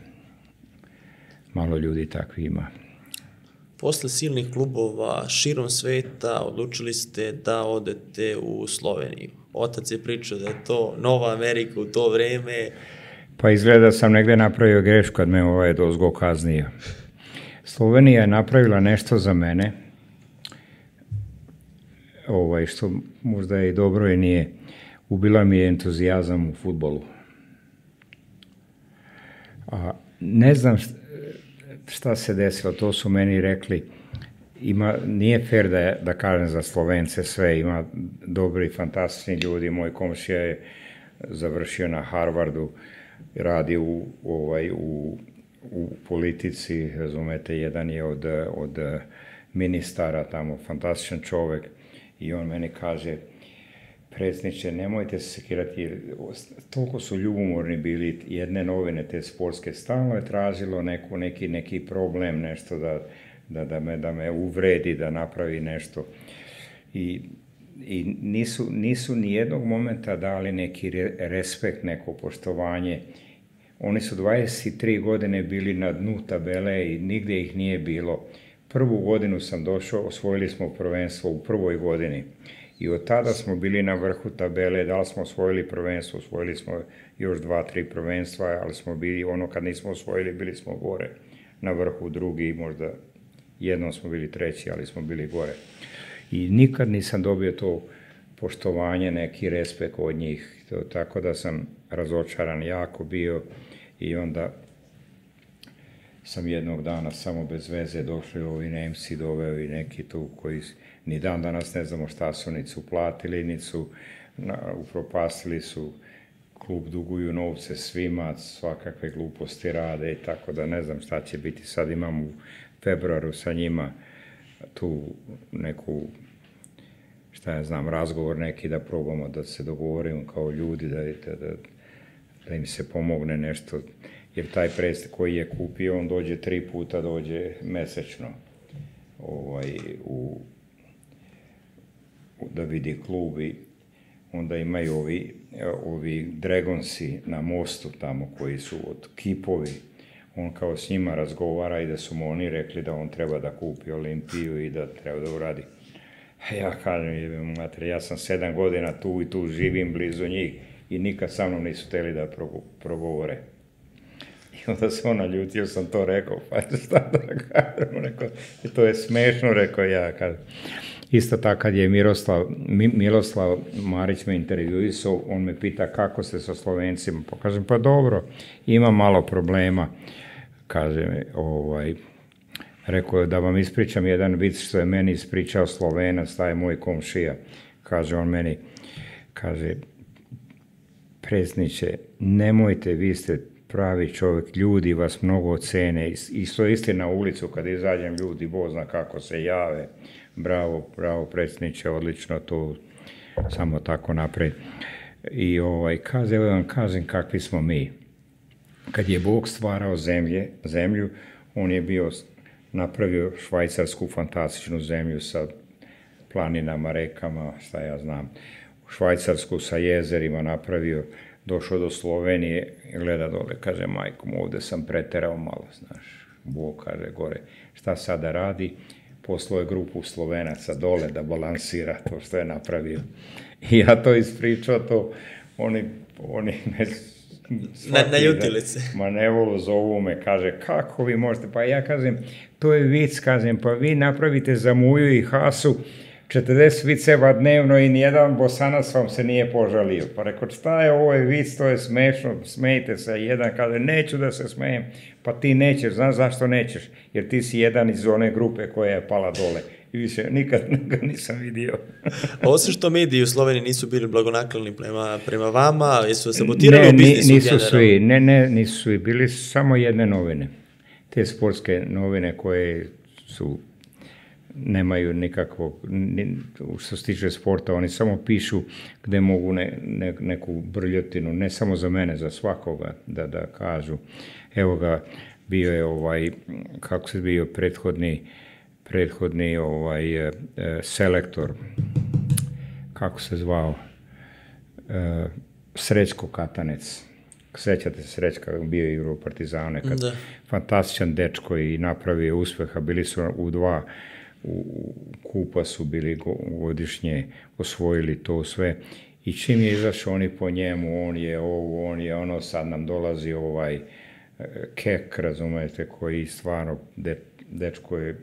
Malo ljudi takvi ima. Posle silnih klubova širom sveta odlučili ste da odete u Sloveniju. Otac je pričao da je to Nova Amerika u to vreme. Pa izgleda da sam negde napravio grešku kad me ovaj dozgo kaznio. Slovenija je napravila nešto za mene, ovaj, što možda je i dobro i nije. Ubila mi je entuzijazam u fudbalu. A ne znam šta, šta se desilo, to su meni rekli. Ima, nije fair da, da kažem za Slovence sve, ima dobri, fantastični ljudi. Moj komšija je završio na Harvardu, radi u, ovaj, u, u politici, razumete, jedan je od, od ministara tamo, fantastičan čovek, i on meni kaže, predsjedniče, nemojte se sekirati, toliko su ljubomorni bili, jedne novine, te sportske, stalno je tražilo neku, neki, neki problem, nešto da, da, da, me, da me uvredi, da napravi nešto. I, i nisu, nisu ni jednog momenta dali neki re, respekt, neko poštovanje. Oni su dvadeset tri godine bili na dnu tabele i nigde ih nije bilo. Prvu godinu sam došao, osvojili smo prvenstvo u prvoj godini. I od tada smo bili na vrhu tabele, da li smo osvojili prvenstvo, osvojili smo još dva, tri prvenstva, ali smo bili, ono kad nismo osvojili, bili smo gore, na vrhu drugi, možda jednom smo bili treći, ali smo bili gore. I nikad nisam dobio to poštovanje, neki respekt od njih, to, tako da sam razočaran jako bio i onda sam jednog dana samo bez veze došli ovi Nemci, doveo i neki tu koji ni dan danas ne znamo šta su, niti su platili, niti su na, upropastili su klub duguju novce svima, svakakve gluposti rade i tako da ne znam šta će biti. Sad imam u februaru sa njima tu neku, šta ja znam, razgovor neki da probamo da se dogovorimo kao ljudi, da, da, da, da im se pomogne nešto. Jer taj predstav koji je kupio, on dođe tri puta, dođe mesečno ovaj, u, u, da vidi klub i onda imaju ovi, ovi Dragonsi na mostu tamo koji su od kipovi. On kao s njima razgovara i da su mu oni rekli da on treba da kupi Olimpiju i da treba da uradi. A ja kažem, mater, ja sam sedam godina tu i tu živim blizu njih i nikad sa mnom nisu hteli da progovore. I onda se on naljutio, sam to rekao, pa šta da kažem, rekao, to je smešno, rekao ja, kažem. Isto tako kad je Miroslav, Miroslav Marić me intervjuisao, on me pita kako ste sa Slovencima, pa kažem, pa dobro, ima malo problema, kaže, ovaj, rekao je da vam ispričam jedan vic što je meni ispričao Slovenac, taj moj komšija, kaže on meni, kaže, predsjedniče, nemojte, vi ste pravi čovjek, ljudi vas mnogo cene i što isti na ulicu kad izađem ljudi, Bog zna kako se jave, bravo, bravo predsjedniče, odlično, to samo tako napred. I ovaj, kaže, evo vam kažem kakvi smo mi. Kad je Bog stvarao zemlje, zemlju, on je bio, napravio švajcarsku fantastičnu zemlju sa planinama, rekama, šta ja znam, Švajcarsku sa jezerima napravio, došao do Slovenije i gleda dole, kaže, majko, ovdje sam preterao malo, znaš, Bog kaže gore, šta sada radi? Poslao je grupu Slovenaca dole da balansira to što je napravio. I ja to ispričao, to oni, oni me naljutili se. Ma ne volu zovu me, kaže, kako vi možete, pa ja kažem, to je vic, kažem, pa vi napravite za Muju i Hasu četrdeset viceva dnevno i nijedan Bosanac vam se nije požalio. Pa rekao, šta je ovo je vic, to je smešno, smejte se. Jedan kaže, neću da se smejem, pa ti nećeš, znaš zašto nećeš? Jer ti si jedan iz one grupe koja je pala dole. I više nikad ga nisam vidio. Osim što mediji u Sloveniji nisu bili blagonakloni prema, prema vama, jesu sabotirali u biznisu? Ne, nisu svi, ne, ne, nisu svi, bili su samo jedne novine. Te sportske novine koje su nemaju nikakvog, što se tiče sporta, oni samo pišu gde mogu ne, ne, neku brljotinu, ne samo za mene, za svakoga, da, da kažu. Evo ga, bio je ovaj, kako se bio prethodni, prethodni ovaj, e, selektor, kako se zvao, e, Srećko Katanec. Sećate se Srećka, bio je igrao u Partizanu nekad. Da. Fantastičan dečko i napravio uspeha, bili su u dva u kupa su bili godišnje, osvojili to sve i čim je izašao oni po njemu, on je ovo, on je ono, sad nam dolazi ovaj Kek, razumete, koji stvarno, de, dečko je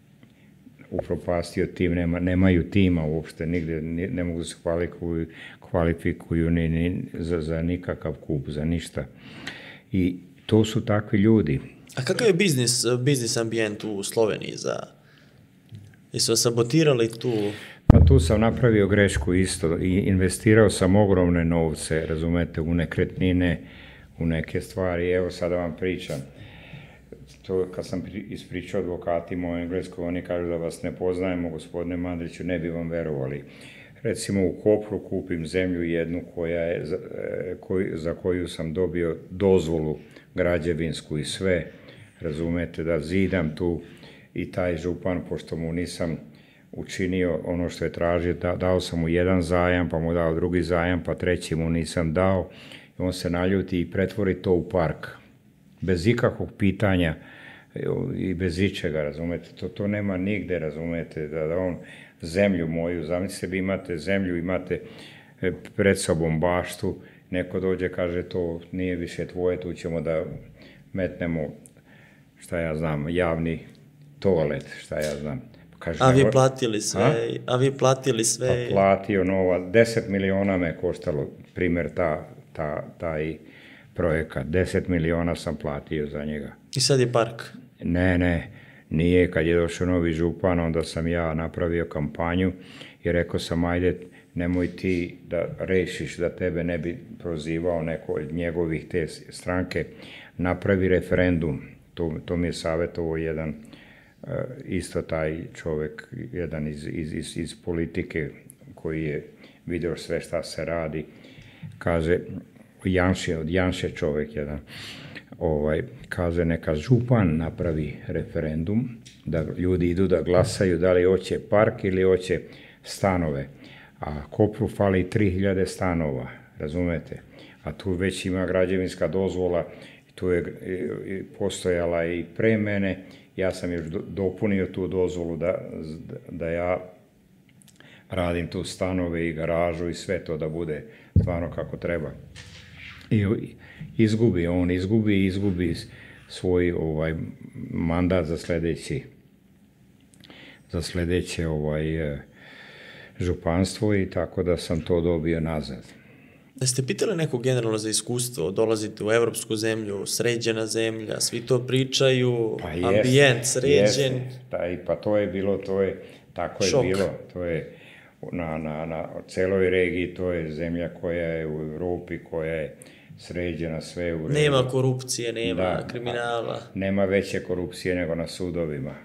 upropastio tim, nema, nemaju tima uopšte, nigde ne, ne mogu da se kvalifikuju, kvalifikuju ni, ni za, za nikakav kup, za ništa. I to su takvi ljudi. A kakav je biznis, biznis ambijent u Sloveniji za... Jesu sabotirali tu? Pa tu sam napravio grešku isto i investirao sam ogromne novce, razumete, u nekretnine, u neke stvari. Evo sada vam pričam. To kad sam ispričao advokatima u Engleskoj, oni kažu da vas ne poznajemo, gospodine Mandriću, ne bi vam verovali. Recimo u Kopru kupim zemlju jednu koja je, za, koj, za koju sam dobio dozvolu građevinsku i sve, razumete, da zidam tu. I taj župan, pošto mu nisam učinio ono što je tražio, da, dao sam mu jedan zajam, pa mu dao drugi zajam, pa treći mu nisam dao. I on se naljuti i pretvori to u park. Bez ikakvog pitanja i bez ičega, razumete. To, to nema nigde, razumete, da, da on zemlju moju, zamislite, vi imate zemlju, imate pred sobom baštu, neko dođe, kaže, to nije više tvoje, tu ćemo da metnemo, šta ja znam, javni toalet, šta ja znam. Kaže, a vi platili sve, a, a vi platili sve. Pa platio nova, deset miliona me koštalo, primjer, ta, ta, taj projekat, deset miliona sam platio za njega. I sad je park? Ne, ne, nije, kad je došao novi župan, onda sam ja napravio kampanju i rekao sam, ajde, nemoj ti da rešiš da tebe ne bi prozivao neko od njegovih te stranke, napravi referendum. To, to mi je savjetovao jedan isto taj čovjek, jedan iz, iz, iz, iz politike koji je vidio sve šta se radi. Kaže, Janše, od Janše čovjek jedan, ovaj, kaže neka župan napravi referendum, da ljudi idu da glasaju da li hoće park ili hoće stanove. A Kopru fali tri hiljade stanova, razumete? A tu već ima građevinska dozvola, tu je postojala i pre mene, ja sam još dopunio tu dozvolu da, da ja radim tu stanove i garažu i sve to da bude stvarno kako treba. I izgubi, on izgubi, izgubi svoj ovaj mandat za sljedeći, za sljedeće ovaj županstvo i tako da sam to dobio nazad. Da ste pitali neko generalno za iskustvo, dolazite u evropsku zemlju, sređena zemlja, svi to pričaju, pa jest, ambijent sređen. Jest, taj, pa to je bilo, to je, tako je šok. bilo, to je na, na, na celoj regiji, to je zemlja koja je u Evropi, koja je sređena, sve u redu. Nema korupcije, nema da, kriminala. Nema veće korupcije nego na sudovima.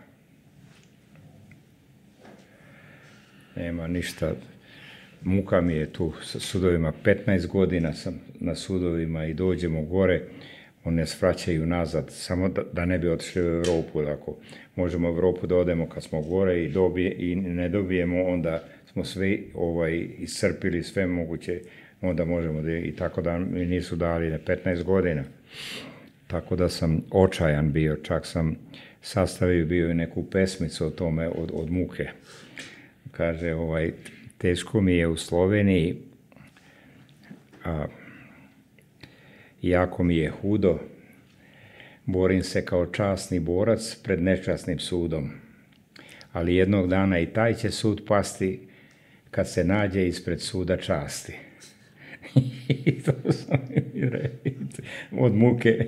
Nema ništa. Muka mi je tu sa sudovima, petnaest godina sam na sudovima i dođemo gore, one svraćaju nazad, samo da, da ne bi otišli u Evropu. Ako možemo u Evropu da odemo kad smo gore i, dobije, i ne dobijemo, onda smo sve ovaj, iscrpili sve moguće, onda možemo da, i tako da mi nisu dali na petnaest godina. Tako da sam očajan bio, čak sam sastavio bio i neku pesmicu o tome od, od muke. Kaže, ovaj, teško mi je u Sloveniji, a, jako mi je hudo, borim se kao časni borac pred nečasnim sudom, ali jednog dana i taj će sud pasti kad se nađe ispred suda časti. I to sam mi rekao, od muke.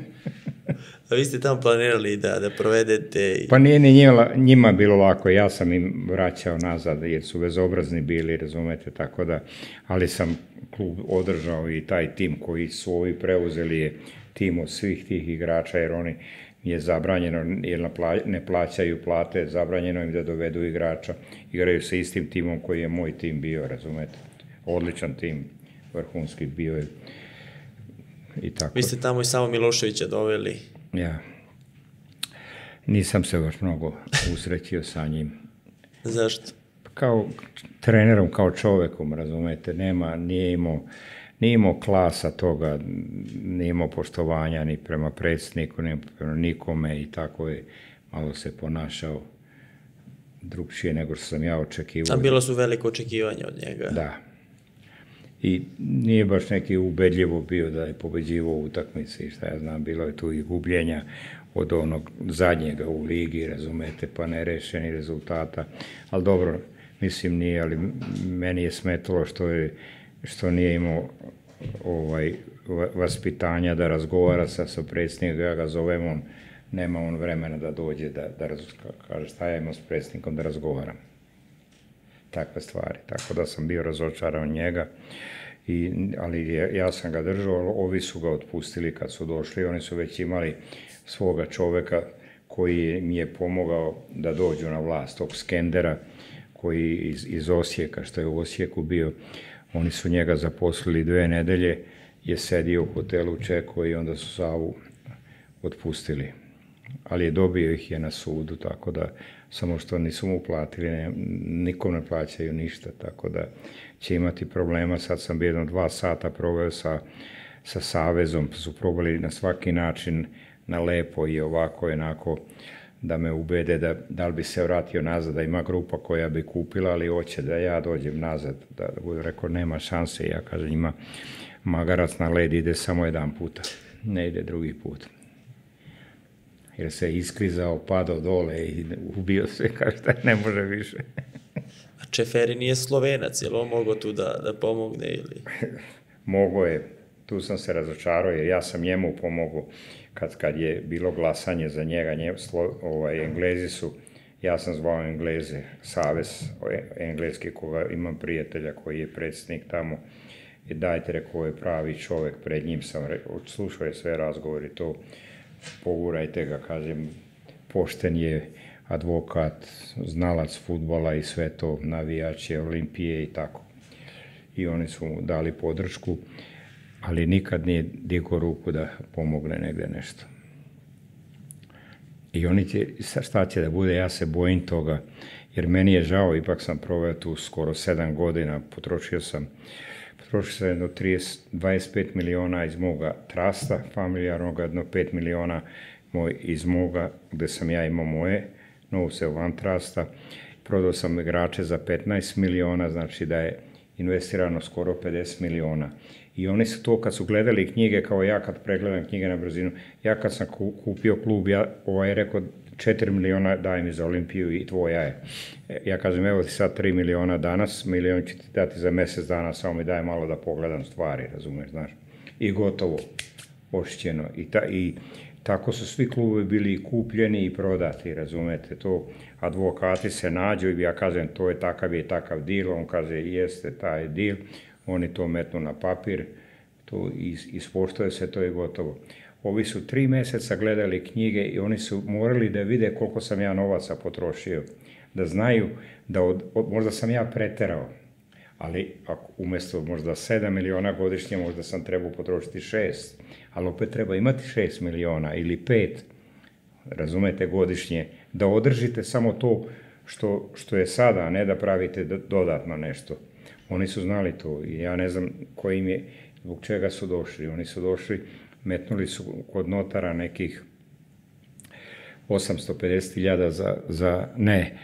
A vi ste tamo planirali da, da provedete... I... Pa nije ni njima, njima bilo lako, ja sam im vraćao nazad jer su bezobrazni bili, razumete, tako da, ali sam klub održao i taj tim koji su ovi preuzeli je tim od svih tih igrača jer oni je zabranjeno, jer ne plaćaju plate, zabranjeno im da dovedu igrača, igraju sa istim timom koji je moj tim bio, razumete, odličan tim, vrhunski bio je i tako. Vi ste tamo i samo Miloševića doveli. Ja, nisam se baš mnogo usrećio sa njim. Zašto? Kao trenerom, kao čovekom, razumete, nema, nije imao, nije imao klasa toga, nije imao poštovanja ni prema predsjedniku, ni prema nikome i tako je malo se ponašao drugčije nego što sam ja očekivao. A bilo su veliko očekivanja od njega. Da. I nije baš neki ubedljivo bio da je pobeđivo u utakmici, šta ja znam, bilo je tu i gubljenja od onog zadnjega u ligi, razumete, pa nerešeni rezultata, ali dobro, mislim nije, ali meni je smetalo što, je, što nije imao ovaj, vaspitanja da razgovara sa, sa predsjednikom, ja ga zovem, on, nema on vremena da dođe, da, da kaže šta ja imam s predsjednikom da razgovaram. Takve stvari, tako da sam bio razočaran njega, i, ali je, ja sam ga držao, ovi su ga otpustili kad su došli, oni su već imali svoga čoveka koji mi je pomogao da dođu na vlast, tog Skendera koji iz, iz Osijeka, što je u Osijeku bio, oni su njega zaposlili dve nedelje, je sedio u hotelu, čekao i onda su Savu otpustili. Ali je dobio ih je na sudu, tako da samo što nisu mu platili, ne, nikom ne plaćaju ništa, tako da će imati problema. Sad sam bio jedno dva sata proveo sa, sa Savezom, pa su probali na svaki način, na lepo i ovako, onako, da me ubede da, da li bi se vratio nazad, da ima grupa koja bi kupila, ali hoće da ja dođem nazad. Da, da budu rekao, nema šanse, ja kažem, ima magarac na led, ide samo jedan puta, ne ide drugi put. Jer se isklizao, padao dole i ubio se, kaže da ne može više. A Čeferi nije Slovenac, je li on mogao tu da, da pomogne ili? Mogao je, tu sam se razočarao jer ja sam njemu pomogao kad, kad je bilo glasanje za njega, nje, slo, ovaj, Englezi su Ja sam zvao Engleze, savez engleski, koga imam prijatelja koji je predsjednik tamo, i dajte, rekao je pravi čovjek, pred njim sam rekao, slušao je sve razgovori, to pogurajte ga, kažem, pošten je, advokat, znalac fudbala i sve to, navijač je Olimpije i tako. I oni su mu dali podršku, ali nikad nije digao ruku da pomogne negdje nešto. I oni će, šta će da bude, ja se bojim toga, jer meni je žao, ipak sam proveo tu skoro sedam godina, potrošio sam, potrošio sam jedno trideset, dvadeset pet miliona iz moga trasta familijarnog, jedno pet miliona moj, iz moga, gde sam ja imao moje novce van trasta, prodao sam igrače za petnaest miliona, znači da je investirano skoro pedeset miliona. I oni su to, kad su gledali knjige, kao ja kad pregledam knjige na brzinu, ja kad sam kupio klub, ja ovaj rekao četiri miliona daj mi za Olimpiju i tvoja je. Ja kažem, evo ti sad tri miliona danas, milion ću ti dati za mjesec dana, samo mi daj malo da pogledam stvari, razumeš, znaš. I gotovo, ošićeno. I, ta, i tako su svi klubovi bili kupljeni i prodati, razumete, to advokati se nađu i ja kažem, to je takav je takav dil, on kaže, jeste taj dil, oni to metnu na papir, to ispoštuje se, to je gotovo. Ovi su tri mjeseca gledali knjige i oni su morali da vide koliko sam ja novaca potrošio, da znaju da od, od, možda sam ja preterao, ali ako, umjesto možda sedam miliona godišnje, možda sam trebao potrošiti šest, ali opet treba imati šest miliona ili pet, razumete, godišnje, da održite samo to što, što je sada, a ne da pravite dodatno nešto. Oni su znali to i ja ne znam kojim je, zbog čega su došli. Oni su došli, metnuli su kod notara nekih osamsto pedeset hiljada za, za, ne,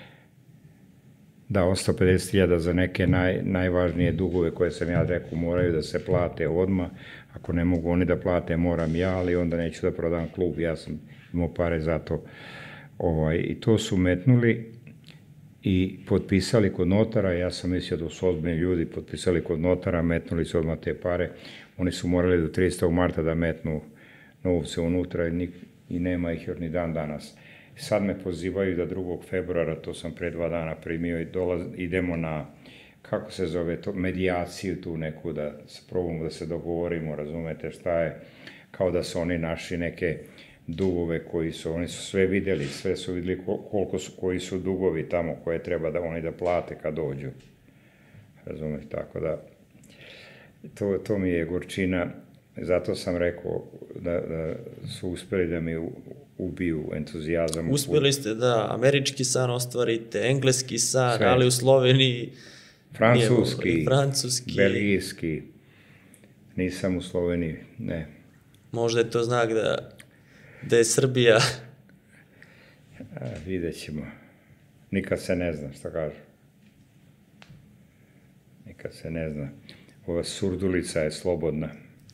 da, osamsto pedeset hiljada za neke naj, najvažnije dugove koje sam ja rekao moraju da se plate odmah. Ako ne mogu oni da plate, moram ja, ali onda neću da prodam klub. Ja sam imao pare za to. Ovaj, I to su metnuli i potpisali kod notara, ja sam mislio da su ozbiljni ljudi, potpisali kod notara, metnuli su odmah te pare, oni su morali do tridesetog marta da metnu novce unutra i, i nema ih još ni dan danas. Sad me pozivaju da drugog februara, to sam pre dva dana primio, i dolaz, idemo na, kako se zove to, medijaciju tu neku, da probamo da se dogovorimo, razumete šta je, kao da su oni naši neke dugove koji su, oni su sve vidjeli, sve su vidjeli koliko su, koji su dugovi tamo koje treba da oni da plate kad dođu. Razumete, tako da, to, to mi je gorčina, zato sam rekao da, da su uspjeli da mi ubiju entuzijazam. Uspjeli ste da američki san ostvarite, engleski san, sve. Ali u Sloveniji francuski, francuski, belgijski, nisam u Sloveniji, ne. Možda je to znak da da je Srbija... A, vidjet ćemo. Nikad se ne zna, šta kažu. Nikad se ne zna. Ova surdulica je slobodna.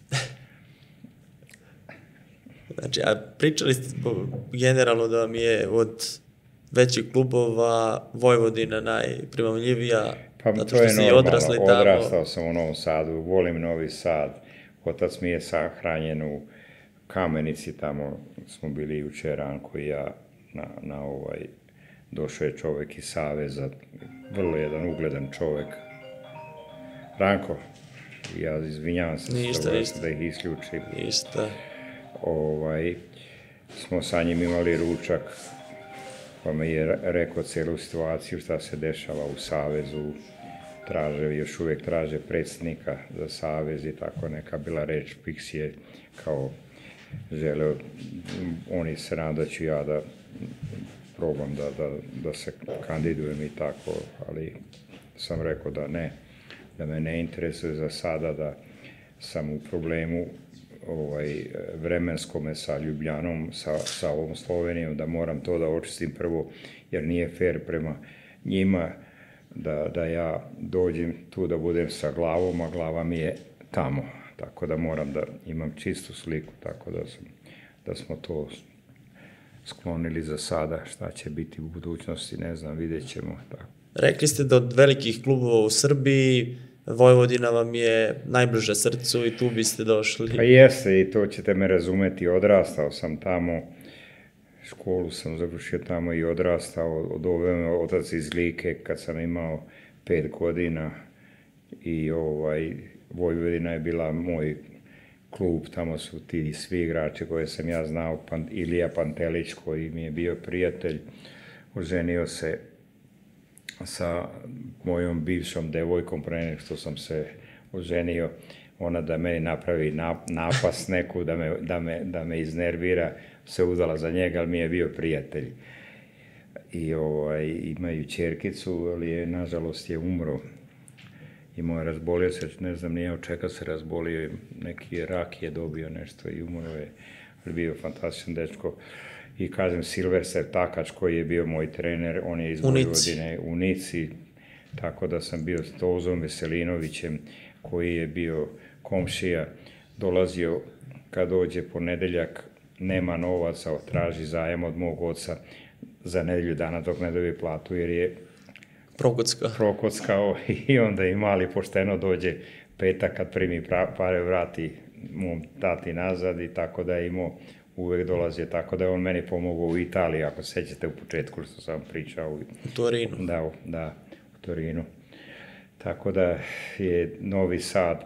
Znači, a pričali ste generalno da vam je od većih klubova Vojvodina najprimamljivija, pa, zato što si odrasli tamo. Odrastao sam u Novom Sadu, volim Novi Sad. Otac mi je sahranjen u Kamenici, tamo smo bili jučer, Ranko i ja, na, na ovaj, došao je čovjek iz Saveza, vrlo jedan ugledan čovjek. Ranko, ja izvinjavam se ništa, ništa. Da ih isključim. Ništa. Ovaj, smo sa njim imali ručak, pa mi je rekao cijelu situaciju šta se dešava u Savezu, traže, još uvijek traže predsjednika za Savez i tako neka bila reč, Pixije kao želeo, oni se nada ću ja da probam da, da, da se kandidujem i tako, ali sam rekao da ne, da me ne interesuje za sada, da sam u problemu ovaj, vremenskome sa Ljubljanom, sa, sa ovom Slovenijom, da moram to da očistim prvo, jer nije fair prema njima da, da ja dođem tu da budem sa glavom, a glava mi je tamo. Tako da moram da imam čistu sliku, tako da, sam, da smo to sklonili za sada. Šta će biti u budućnosti, ne znam, vidjet ćemo. Tako. Rekli ste da od velikih klubova u Srbiji Vojvodina vam je najbliže srcu i tu biste došli. Pa jeste, i to ćete me razumeti, odrastao sam tamo, školu sam završio tamo i odrastao, odoveo me otac iz Like kad sam imao pet godina i ovaj, Vojvodina je bila moj klub, tamo su ti svi igrači koje sam ja znao, Pan, Ilija Pantelić koji mi je bio prijatelj, oženio se sa mojom bivšom devojkom pre nego što sam se oženio, ona da meni napravi napast neku, da me, da me, da me iznervira, se udala za njega, ali mi je bio prijatelj. I ovaj, imaju ćerkicu, ali je, nažalost, je umro. Imao je, razbolio se, ne znam nije od čega se razbolio, neki rak je dobio nešto i umro je, ali bio fantastičan dečko. I kažem, Silvester Takač koji je bio moj trener, on je iz Vojvodine u Nici, tako da sam bio s Tozom Veselinovićem koji je bio komšija, dolazio kad dođe ponedeljak, nema novaca, traži zajem od mog oca za nedelju dana dok ne dobije platu jer je Prokockao. Prokockao i onda i mali pošteno dođe petak kad primi pare vrati mom tati nazad i tako da je imao uvek dolazi, tako da je on meni pomogao u Italiji, ako sećate u početku što sam pričao. U Torinu. Da, da, u Torinu. Tako da je Novi Sad,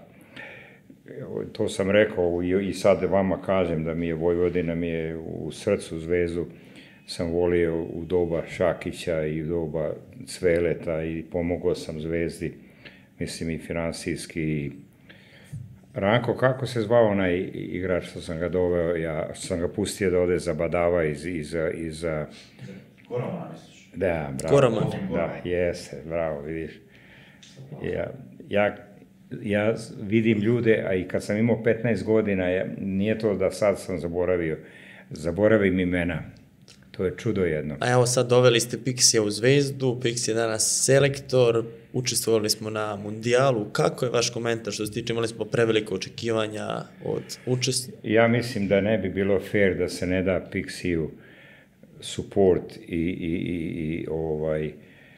to sam rekao i sad vama kažem da mi je Vojvodina, mi je u srcu, Zvezdu sam volio u doba Šakića i u doba Cveleta i pomogao sam Zvezdi, mislim i finansijski. Ranko, kako se zvao onaj igrač što sam ga doveo, ja sam ga pustio da ode za Badava iz... iz, iz Koraman, misliš? Da, bravo. Koraman. Da, jeste, bravo, vidiš. Ja, ja, ja vidim ljude, a i kad sam imao petnaest godina, ja, nije to da sad sam zaboravio, zaboravim imena. To je čudo jedno. A evo sad doveli ste Pixija u Zvezdu, Pixi je danas selektor, učestvovali smo na mundijalu. Kako je vaš komentar što se tiče, imali smo preveliko očekivanja od učesnika? Ja mislim da ne bi bilo fair da se ne da Pixiju support i, i, i, i ovaj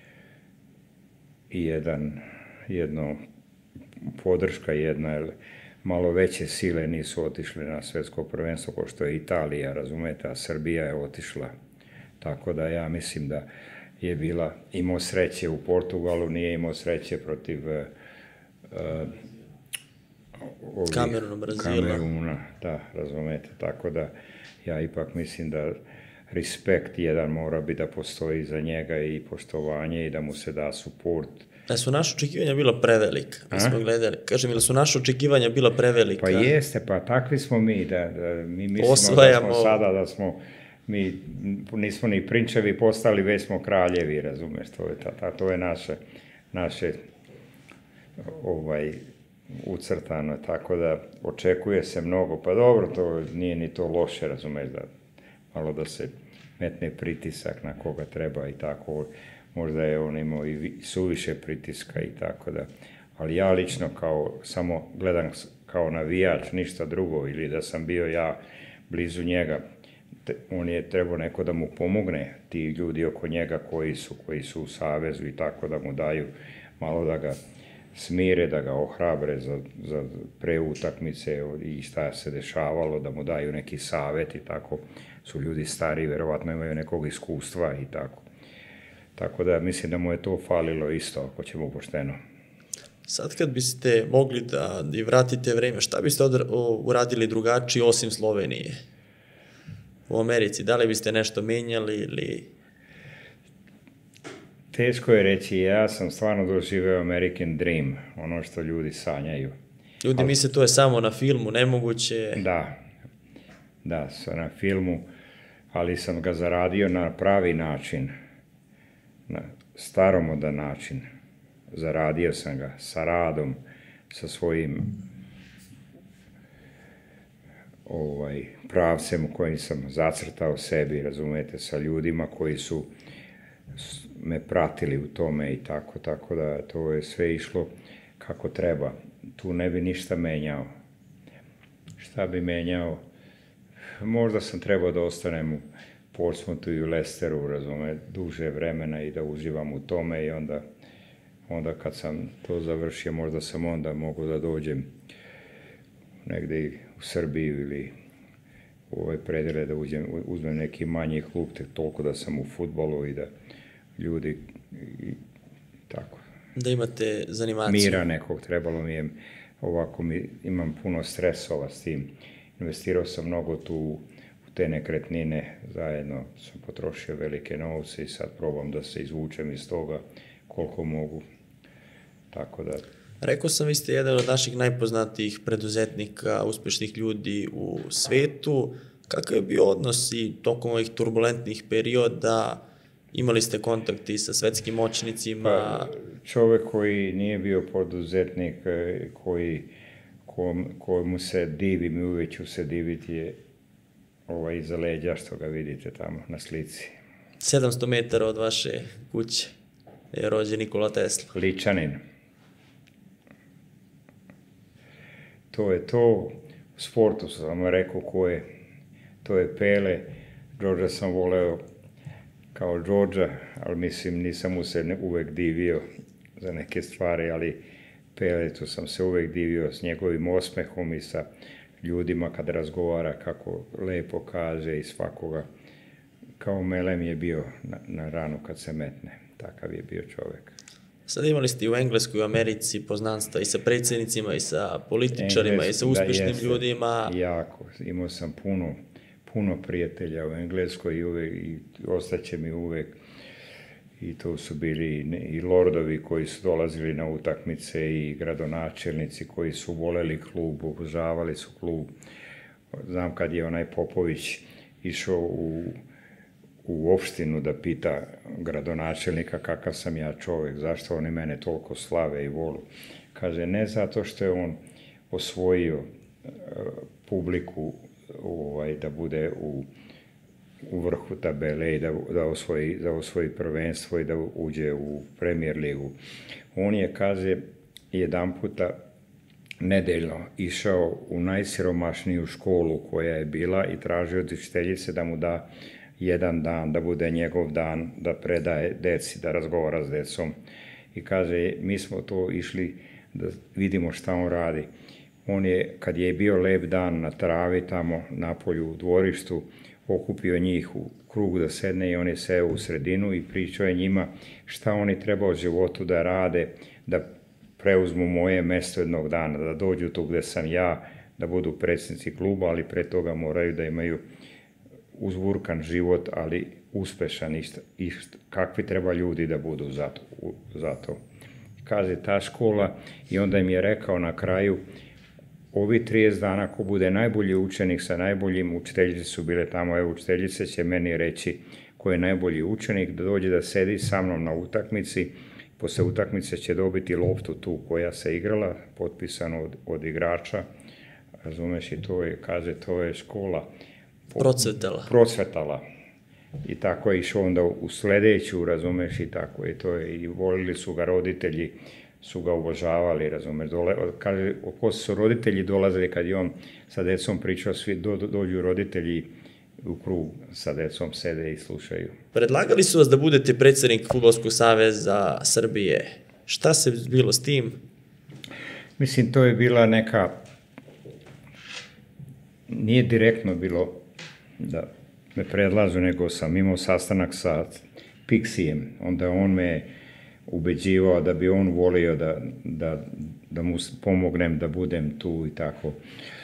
i jedan, jedno podrška jedna, jer malo veće sile nisu otišle na svetsko prvenstvo, kao što je Italija, razumete, a Srbija je otišla. Tako da ja mislim da je bila, imao sreće u Portugalu, nije imao sreće protiv uh, ovih, Kameruna, Brazila. Kameruna, da, razumete. Tako da ja ipak mislim da respekt jedan mora biti da postoji za njega i poštovanje i da mu se da support. Da su naše očekivanja bila prevelika, mi smo gledali. Kažem, ili su naše očekivanja bila prevelika? Pa jeste, pa takvi smo mi, da, da mi mislimo Osvajamo... da smo sada, da smo, mi nismo ni prinčevi postali, već smo kraljevi, razumeš, to je, ta, to je naše, naše ovaj, ucrtano, tako da očekuje se mnogo, pa dobro, to nije ni to loše, razumeš, da malo da se metne pritisak na koga treba i tako, možda je on imao i suviše pritiska i tako da, ali ja lično kao, samo gledam kao navijač, ništa drugo, ili da sam bio ja blizu njega, on je trebao neko da mu pomogne, ti ljudi oko njega koji su, koji su u savezu i tako da mu daju malo da ga smire, da ga ohrabre za, za pre utakmice i šta se dešavalo, da mu daju neki savet i tako, su ljudi stari, verovatno imaju nekog iskustva i tako. Tako da mislim da mu je to falilo isto, ako ćemo pošteno. Sad kad biste mogli da i vratite vreme, šta biste uradili drugačije osim Slovenije? U Americi, da li biste nešto menjali ili... Teško je reći, ja sam stvarno doživeo American Dream, ono što ljudi sanjaju. Ljudi ali... misle to je samo na filmu, nemoguće... Da, da, na filmu, ali sam ga zaradio na pravi način, na staromodan način. Zaradio sam ga sa radom, sa svojim ovaj, pravcem kojim sam zacrtao sebi, razumete, sa ljudima koji su me pratili u tome i tako, tako da to je sve išlo kako treba. Tu ne bi ništa menjao. Šta bi menjao? Možda sam trebao da ostanem u Portsmouthu i u Leicesteru, razume, duže vremena i da uživam u tome i onda, onda kad sam to završio, možda sam onda mogao da dođem negde u Srbiju ili ovaj, predele da uđem, uzmem neki manji klub, tek toliko da sam u fudbalu i da ljudi i tako. Da imate zanimaciju. Mira nekog, trebalo mi je, ovako mi, imam puno stresova s tim. Investirao sam mnogo tu u te nekretnine, zajedno sam potrošio velike novce i sad probam da se izvučem iz toga koliko mogu. Tako da... Rekao sam, vi ste jedan od naših najpoznatijih preduzetnika, uspešnih ljudi u svetu. Kakav je bio odnos i tokom ovih turbulentnih perioda? Imali ste kontakti sa svetskim moćnicima? Pa, čovek koji nije bio poduzetnik, koji, ko, kojemu se divim i uvek ću se diviti je ovaj iza leđa što ga vidite tamo na slici. sedamsto metara od vaše kuće je rođen Nikola Tesla. Ličanin. To je to. U sportu sam rekao ko je. To je Pele. Đorđa sam voleo kao Đorđa, ali mislim nisam mu se uvek divio za neke stvari, ali Peletu sam se uvek divio s njegovim osmehom i sa ljudima kad razgovara kako lepo kaže i svakoga. Kao melem je bio na, na ranu kad se metne. Takav je bio čovek. Sad imali ste i u Engleskoj, u Americi poznanstva i sa predsjednicima i sa političarima Englesk, i sa uspešnim da, jeste, ljudima. Jako. Imao sam puno, puno prijatelja u Engleskoj i, uvek, i ostaće mi uvek. I to su bili i lordovi koji su dolazili na utakmice i gradonačelnici koji su voleli klub, obožavali su klub. Znam kad je onaj Popović išao u, u opštinu da pita gradonačelnika kakav sam ja čovek, zašto oni mene toliko slave i volu. Kaže, ne zato što je on osvojio uh, publiku ovaj, da bude u u vrhu tabele i da, da, osvoji, da osvoji prvenstvo i da uđe u Premier ligu. On je, kaže, jedan puta nedeljno išao u najsiromašniju školu koja je bila i tražio od učiteljice da mu da jedan dan, da bude njegov dan, da predaje deci, da razgovara s decom. I kaže, mi smo to išli da vidimo šta on radi. On je, kad je bio lep dan na travi tamo na polju u dvorištu, okupio njih u krug da sedne i on je seo u sredinu i pričao je njima šta oni treba u životu da rade, da preuzmu moje mesto jednog dana, da dođu tu gde sam ja, da budu predsjednici kluba, ali pre toga moraju da imaju uzburkan život, ali uspešan i, i kakvi treba ljudi da budu za to. Za to. Kaže ta škola i onda im je rekao na kraju, ovi trideset dana ko bude najbolji učenik sa najboljim, učiteljice su bile tamo, evo učiteljice će meni reći ko je najbolji učenik, da dođe da sedi sa mnom na utakmici, posle utakmice će dobiti loptu tu koja se igrala, potpisano od, od igrača, razumeš, i to je, kaže, to je škola. Procvetala. Procvetala. I tako je išao onda u sledeću, razumeš, i tako je, to je, i volili su ga roditelji, su ga obožavali, razumeš, dole, kaže, posle su roditelji dolazili kad je on sa decom pričao, svi do, do, dođu roditelji u krug sa decom, sede i slušaju. Predlagali su vas da budete predsjednik Fudbalskog saveza Srbije. Šta se bilo s tim? Mislim, to je bila neka, nije direktno bilo da me predlažu, nego sam imao sastanak sa Pixijem, onda on me ubeđivao da bi on volio da, da, da mu pomognem da budem tu i tako.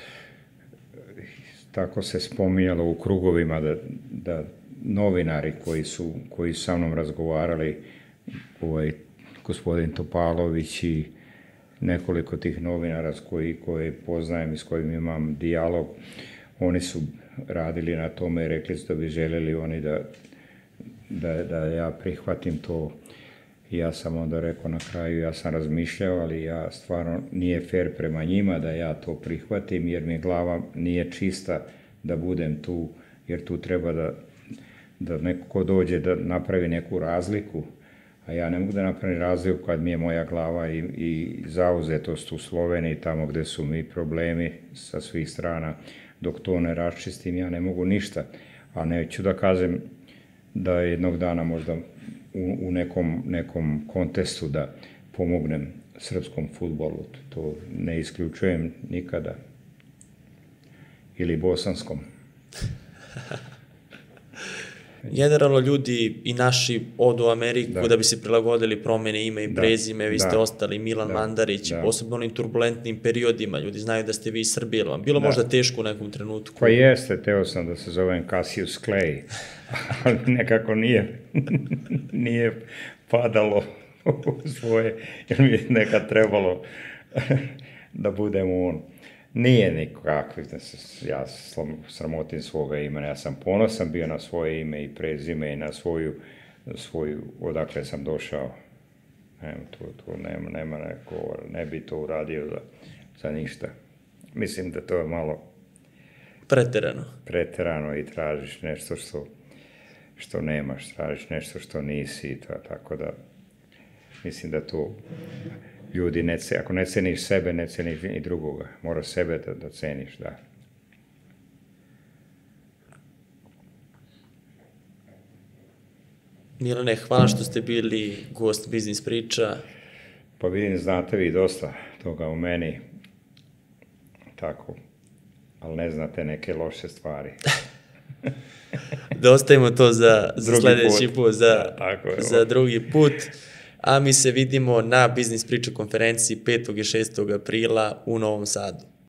Tako se spominjalo u krugovima da, da novinari koji su, koji su sa mnom razgovarali, ovaj, gospodin Topalović i nekoliko tih novinara s koji, koje poznajem i s kojim imam dijalog, oni su radili na tome i rekli su da bi želeli oni da, da, da ja prihvatim to. Ja sam onda rekao na kraju, ja sam razmišljao, ali ja stvarno nije fair prema njima da ja to prihvatim, jer mi glava nije čista da budem tu, jer tu treba da, da neko ko dođe da napravi neku razliku, a ja ne mogu da napravim razliku kad mi je moja glava i, i zauzetost u Sloveniji, tamo gde su mi problemi sa svih strana, dok to ne raščistim, ja ne mogu ništa, a neću da kažem da jednog dana možda u, u nekom, nekom kontestu da pomognem srpskom fudbalu, to ne isključujem nikada, ili bosanskom. Generalno ljudi i naši odu u Ameriku da, Da. da bi se prilagodili promene ime i Da, prezime, vi da, ste ostali Milan da, Mandarić, da. posebno onim turbulentnim periodima, ljudi znaju da ste vi iz Srbije, jel vam bilo Da. možda teško u nekom trenutku? Pa jeste, teo sam da se zovem Cassius Clay, ali nekako nije, nije padalo u svoje, jer mi je nekad trebalo da budem on. Nije nikakvih, da se, ja slam- sramotim svoga imena, ja sam ponosan bio na svoje ime i prezime i na svoju, svoju odakle sam došao. Nema, tu, tu nema, nema neko, ne bi to uradio za, za ništa. Mislim da to je malo Preterano. preterano i tražiš nešto što, što nemaš, tražiš nešto što nisi i to, tako da mislim da tu ljudi, ne, ce- ako ne ceniš sebe, ne ceniš ni drugoga. Moraš sebe da, da ceniš, da. Milane, hvala što ste bili gost Biznis priča. Pa vidim, znate vi dosta toga u meni, tako, ali ne znate neke loše stvari. Da ostavimo to za, za Drugi sledeći put. put, za, Da, tako je. za drugi put. A mi se vidimo na Biznis priča konferenciji petog i šestog aprila u Novom Sadu.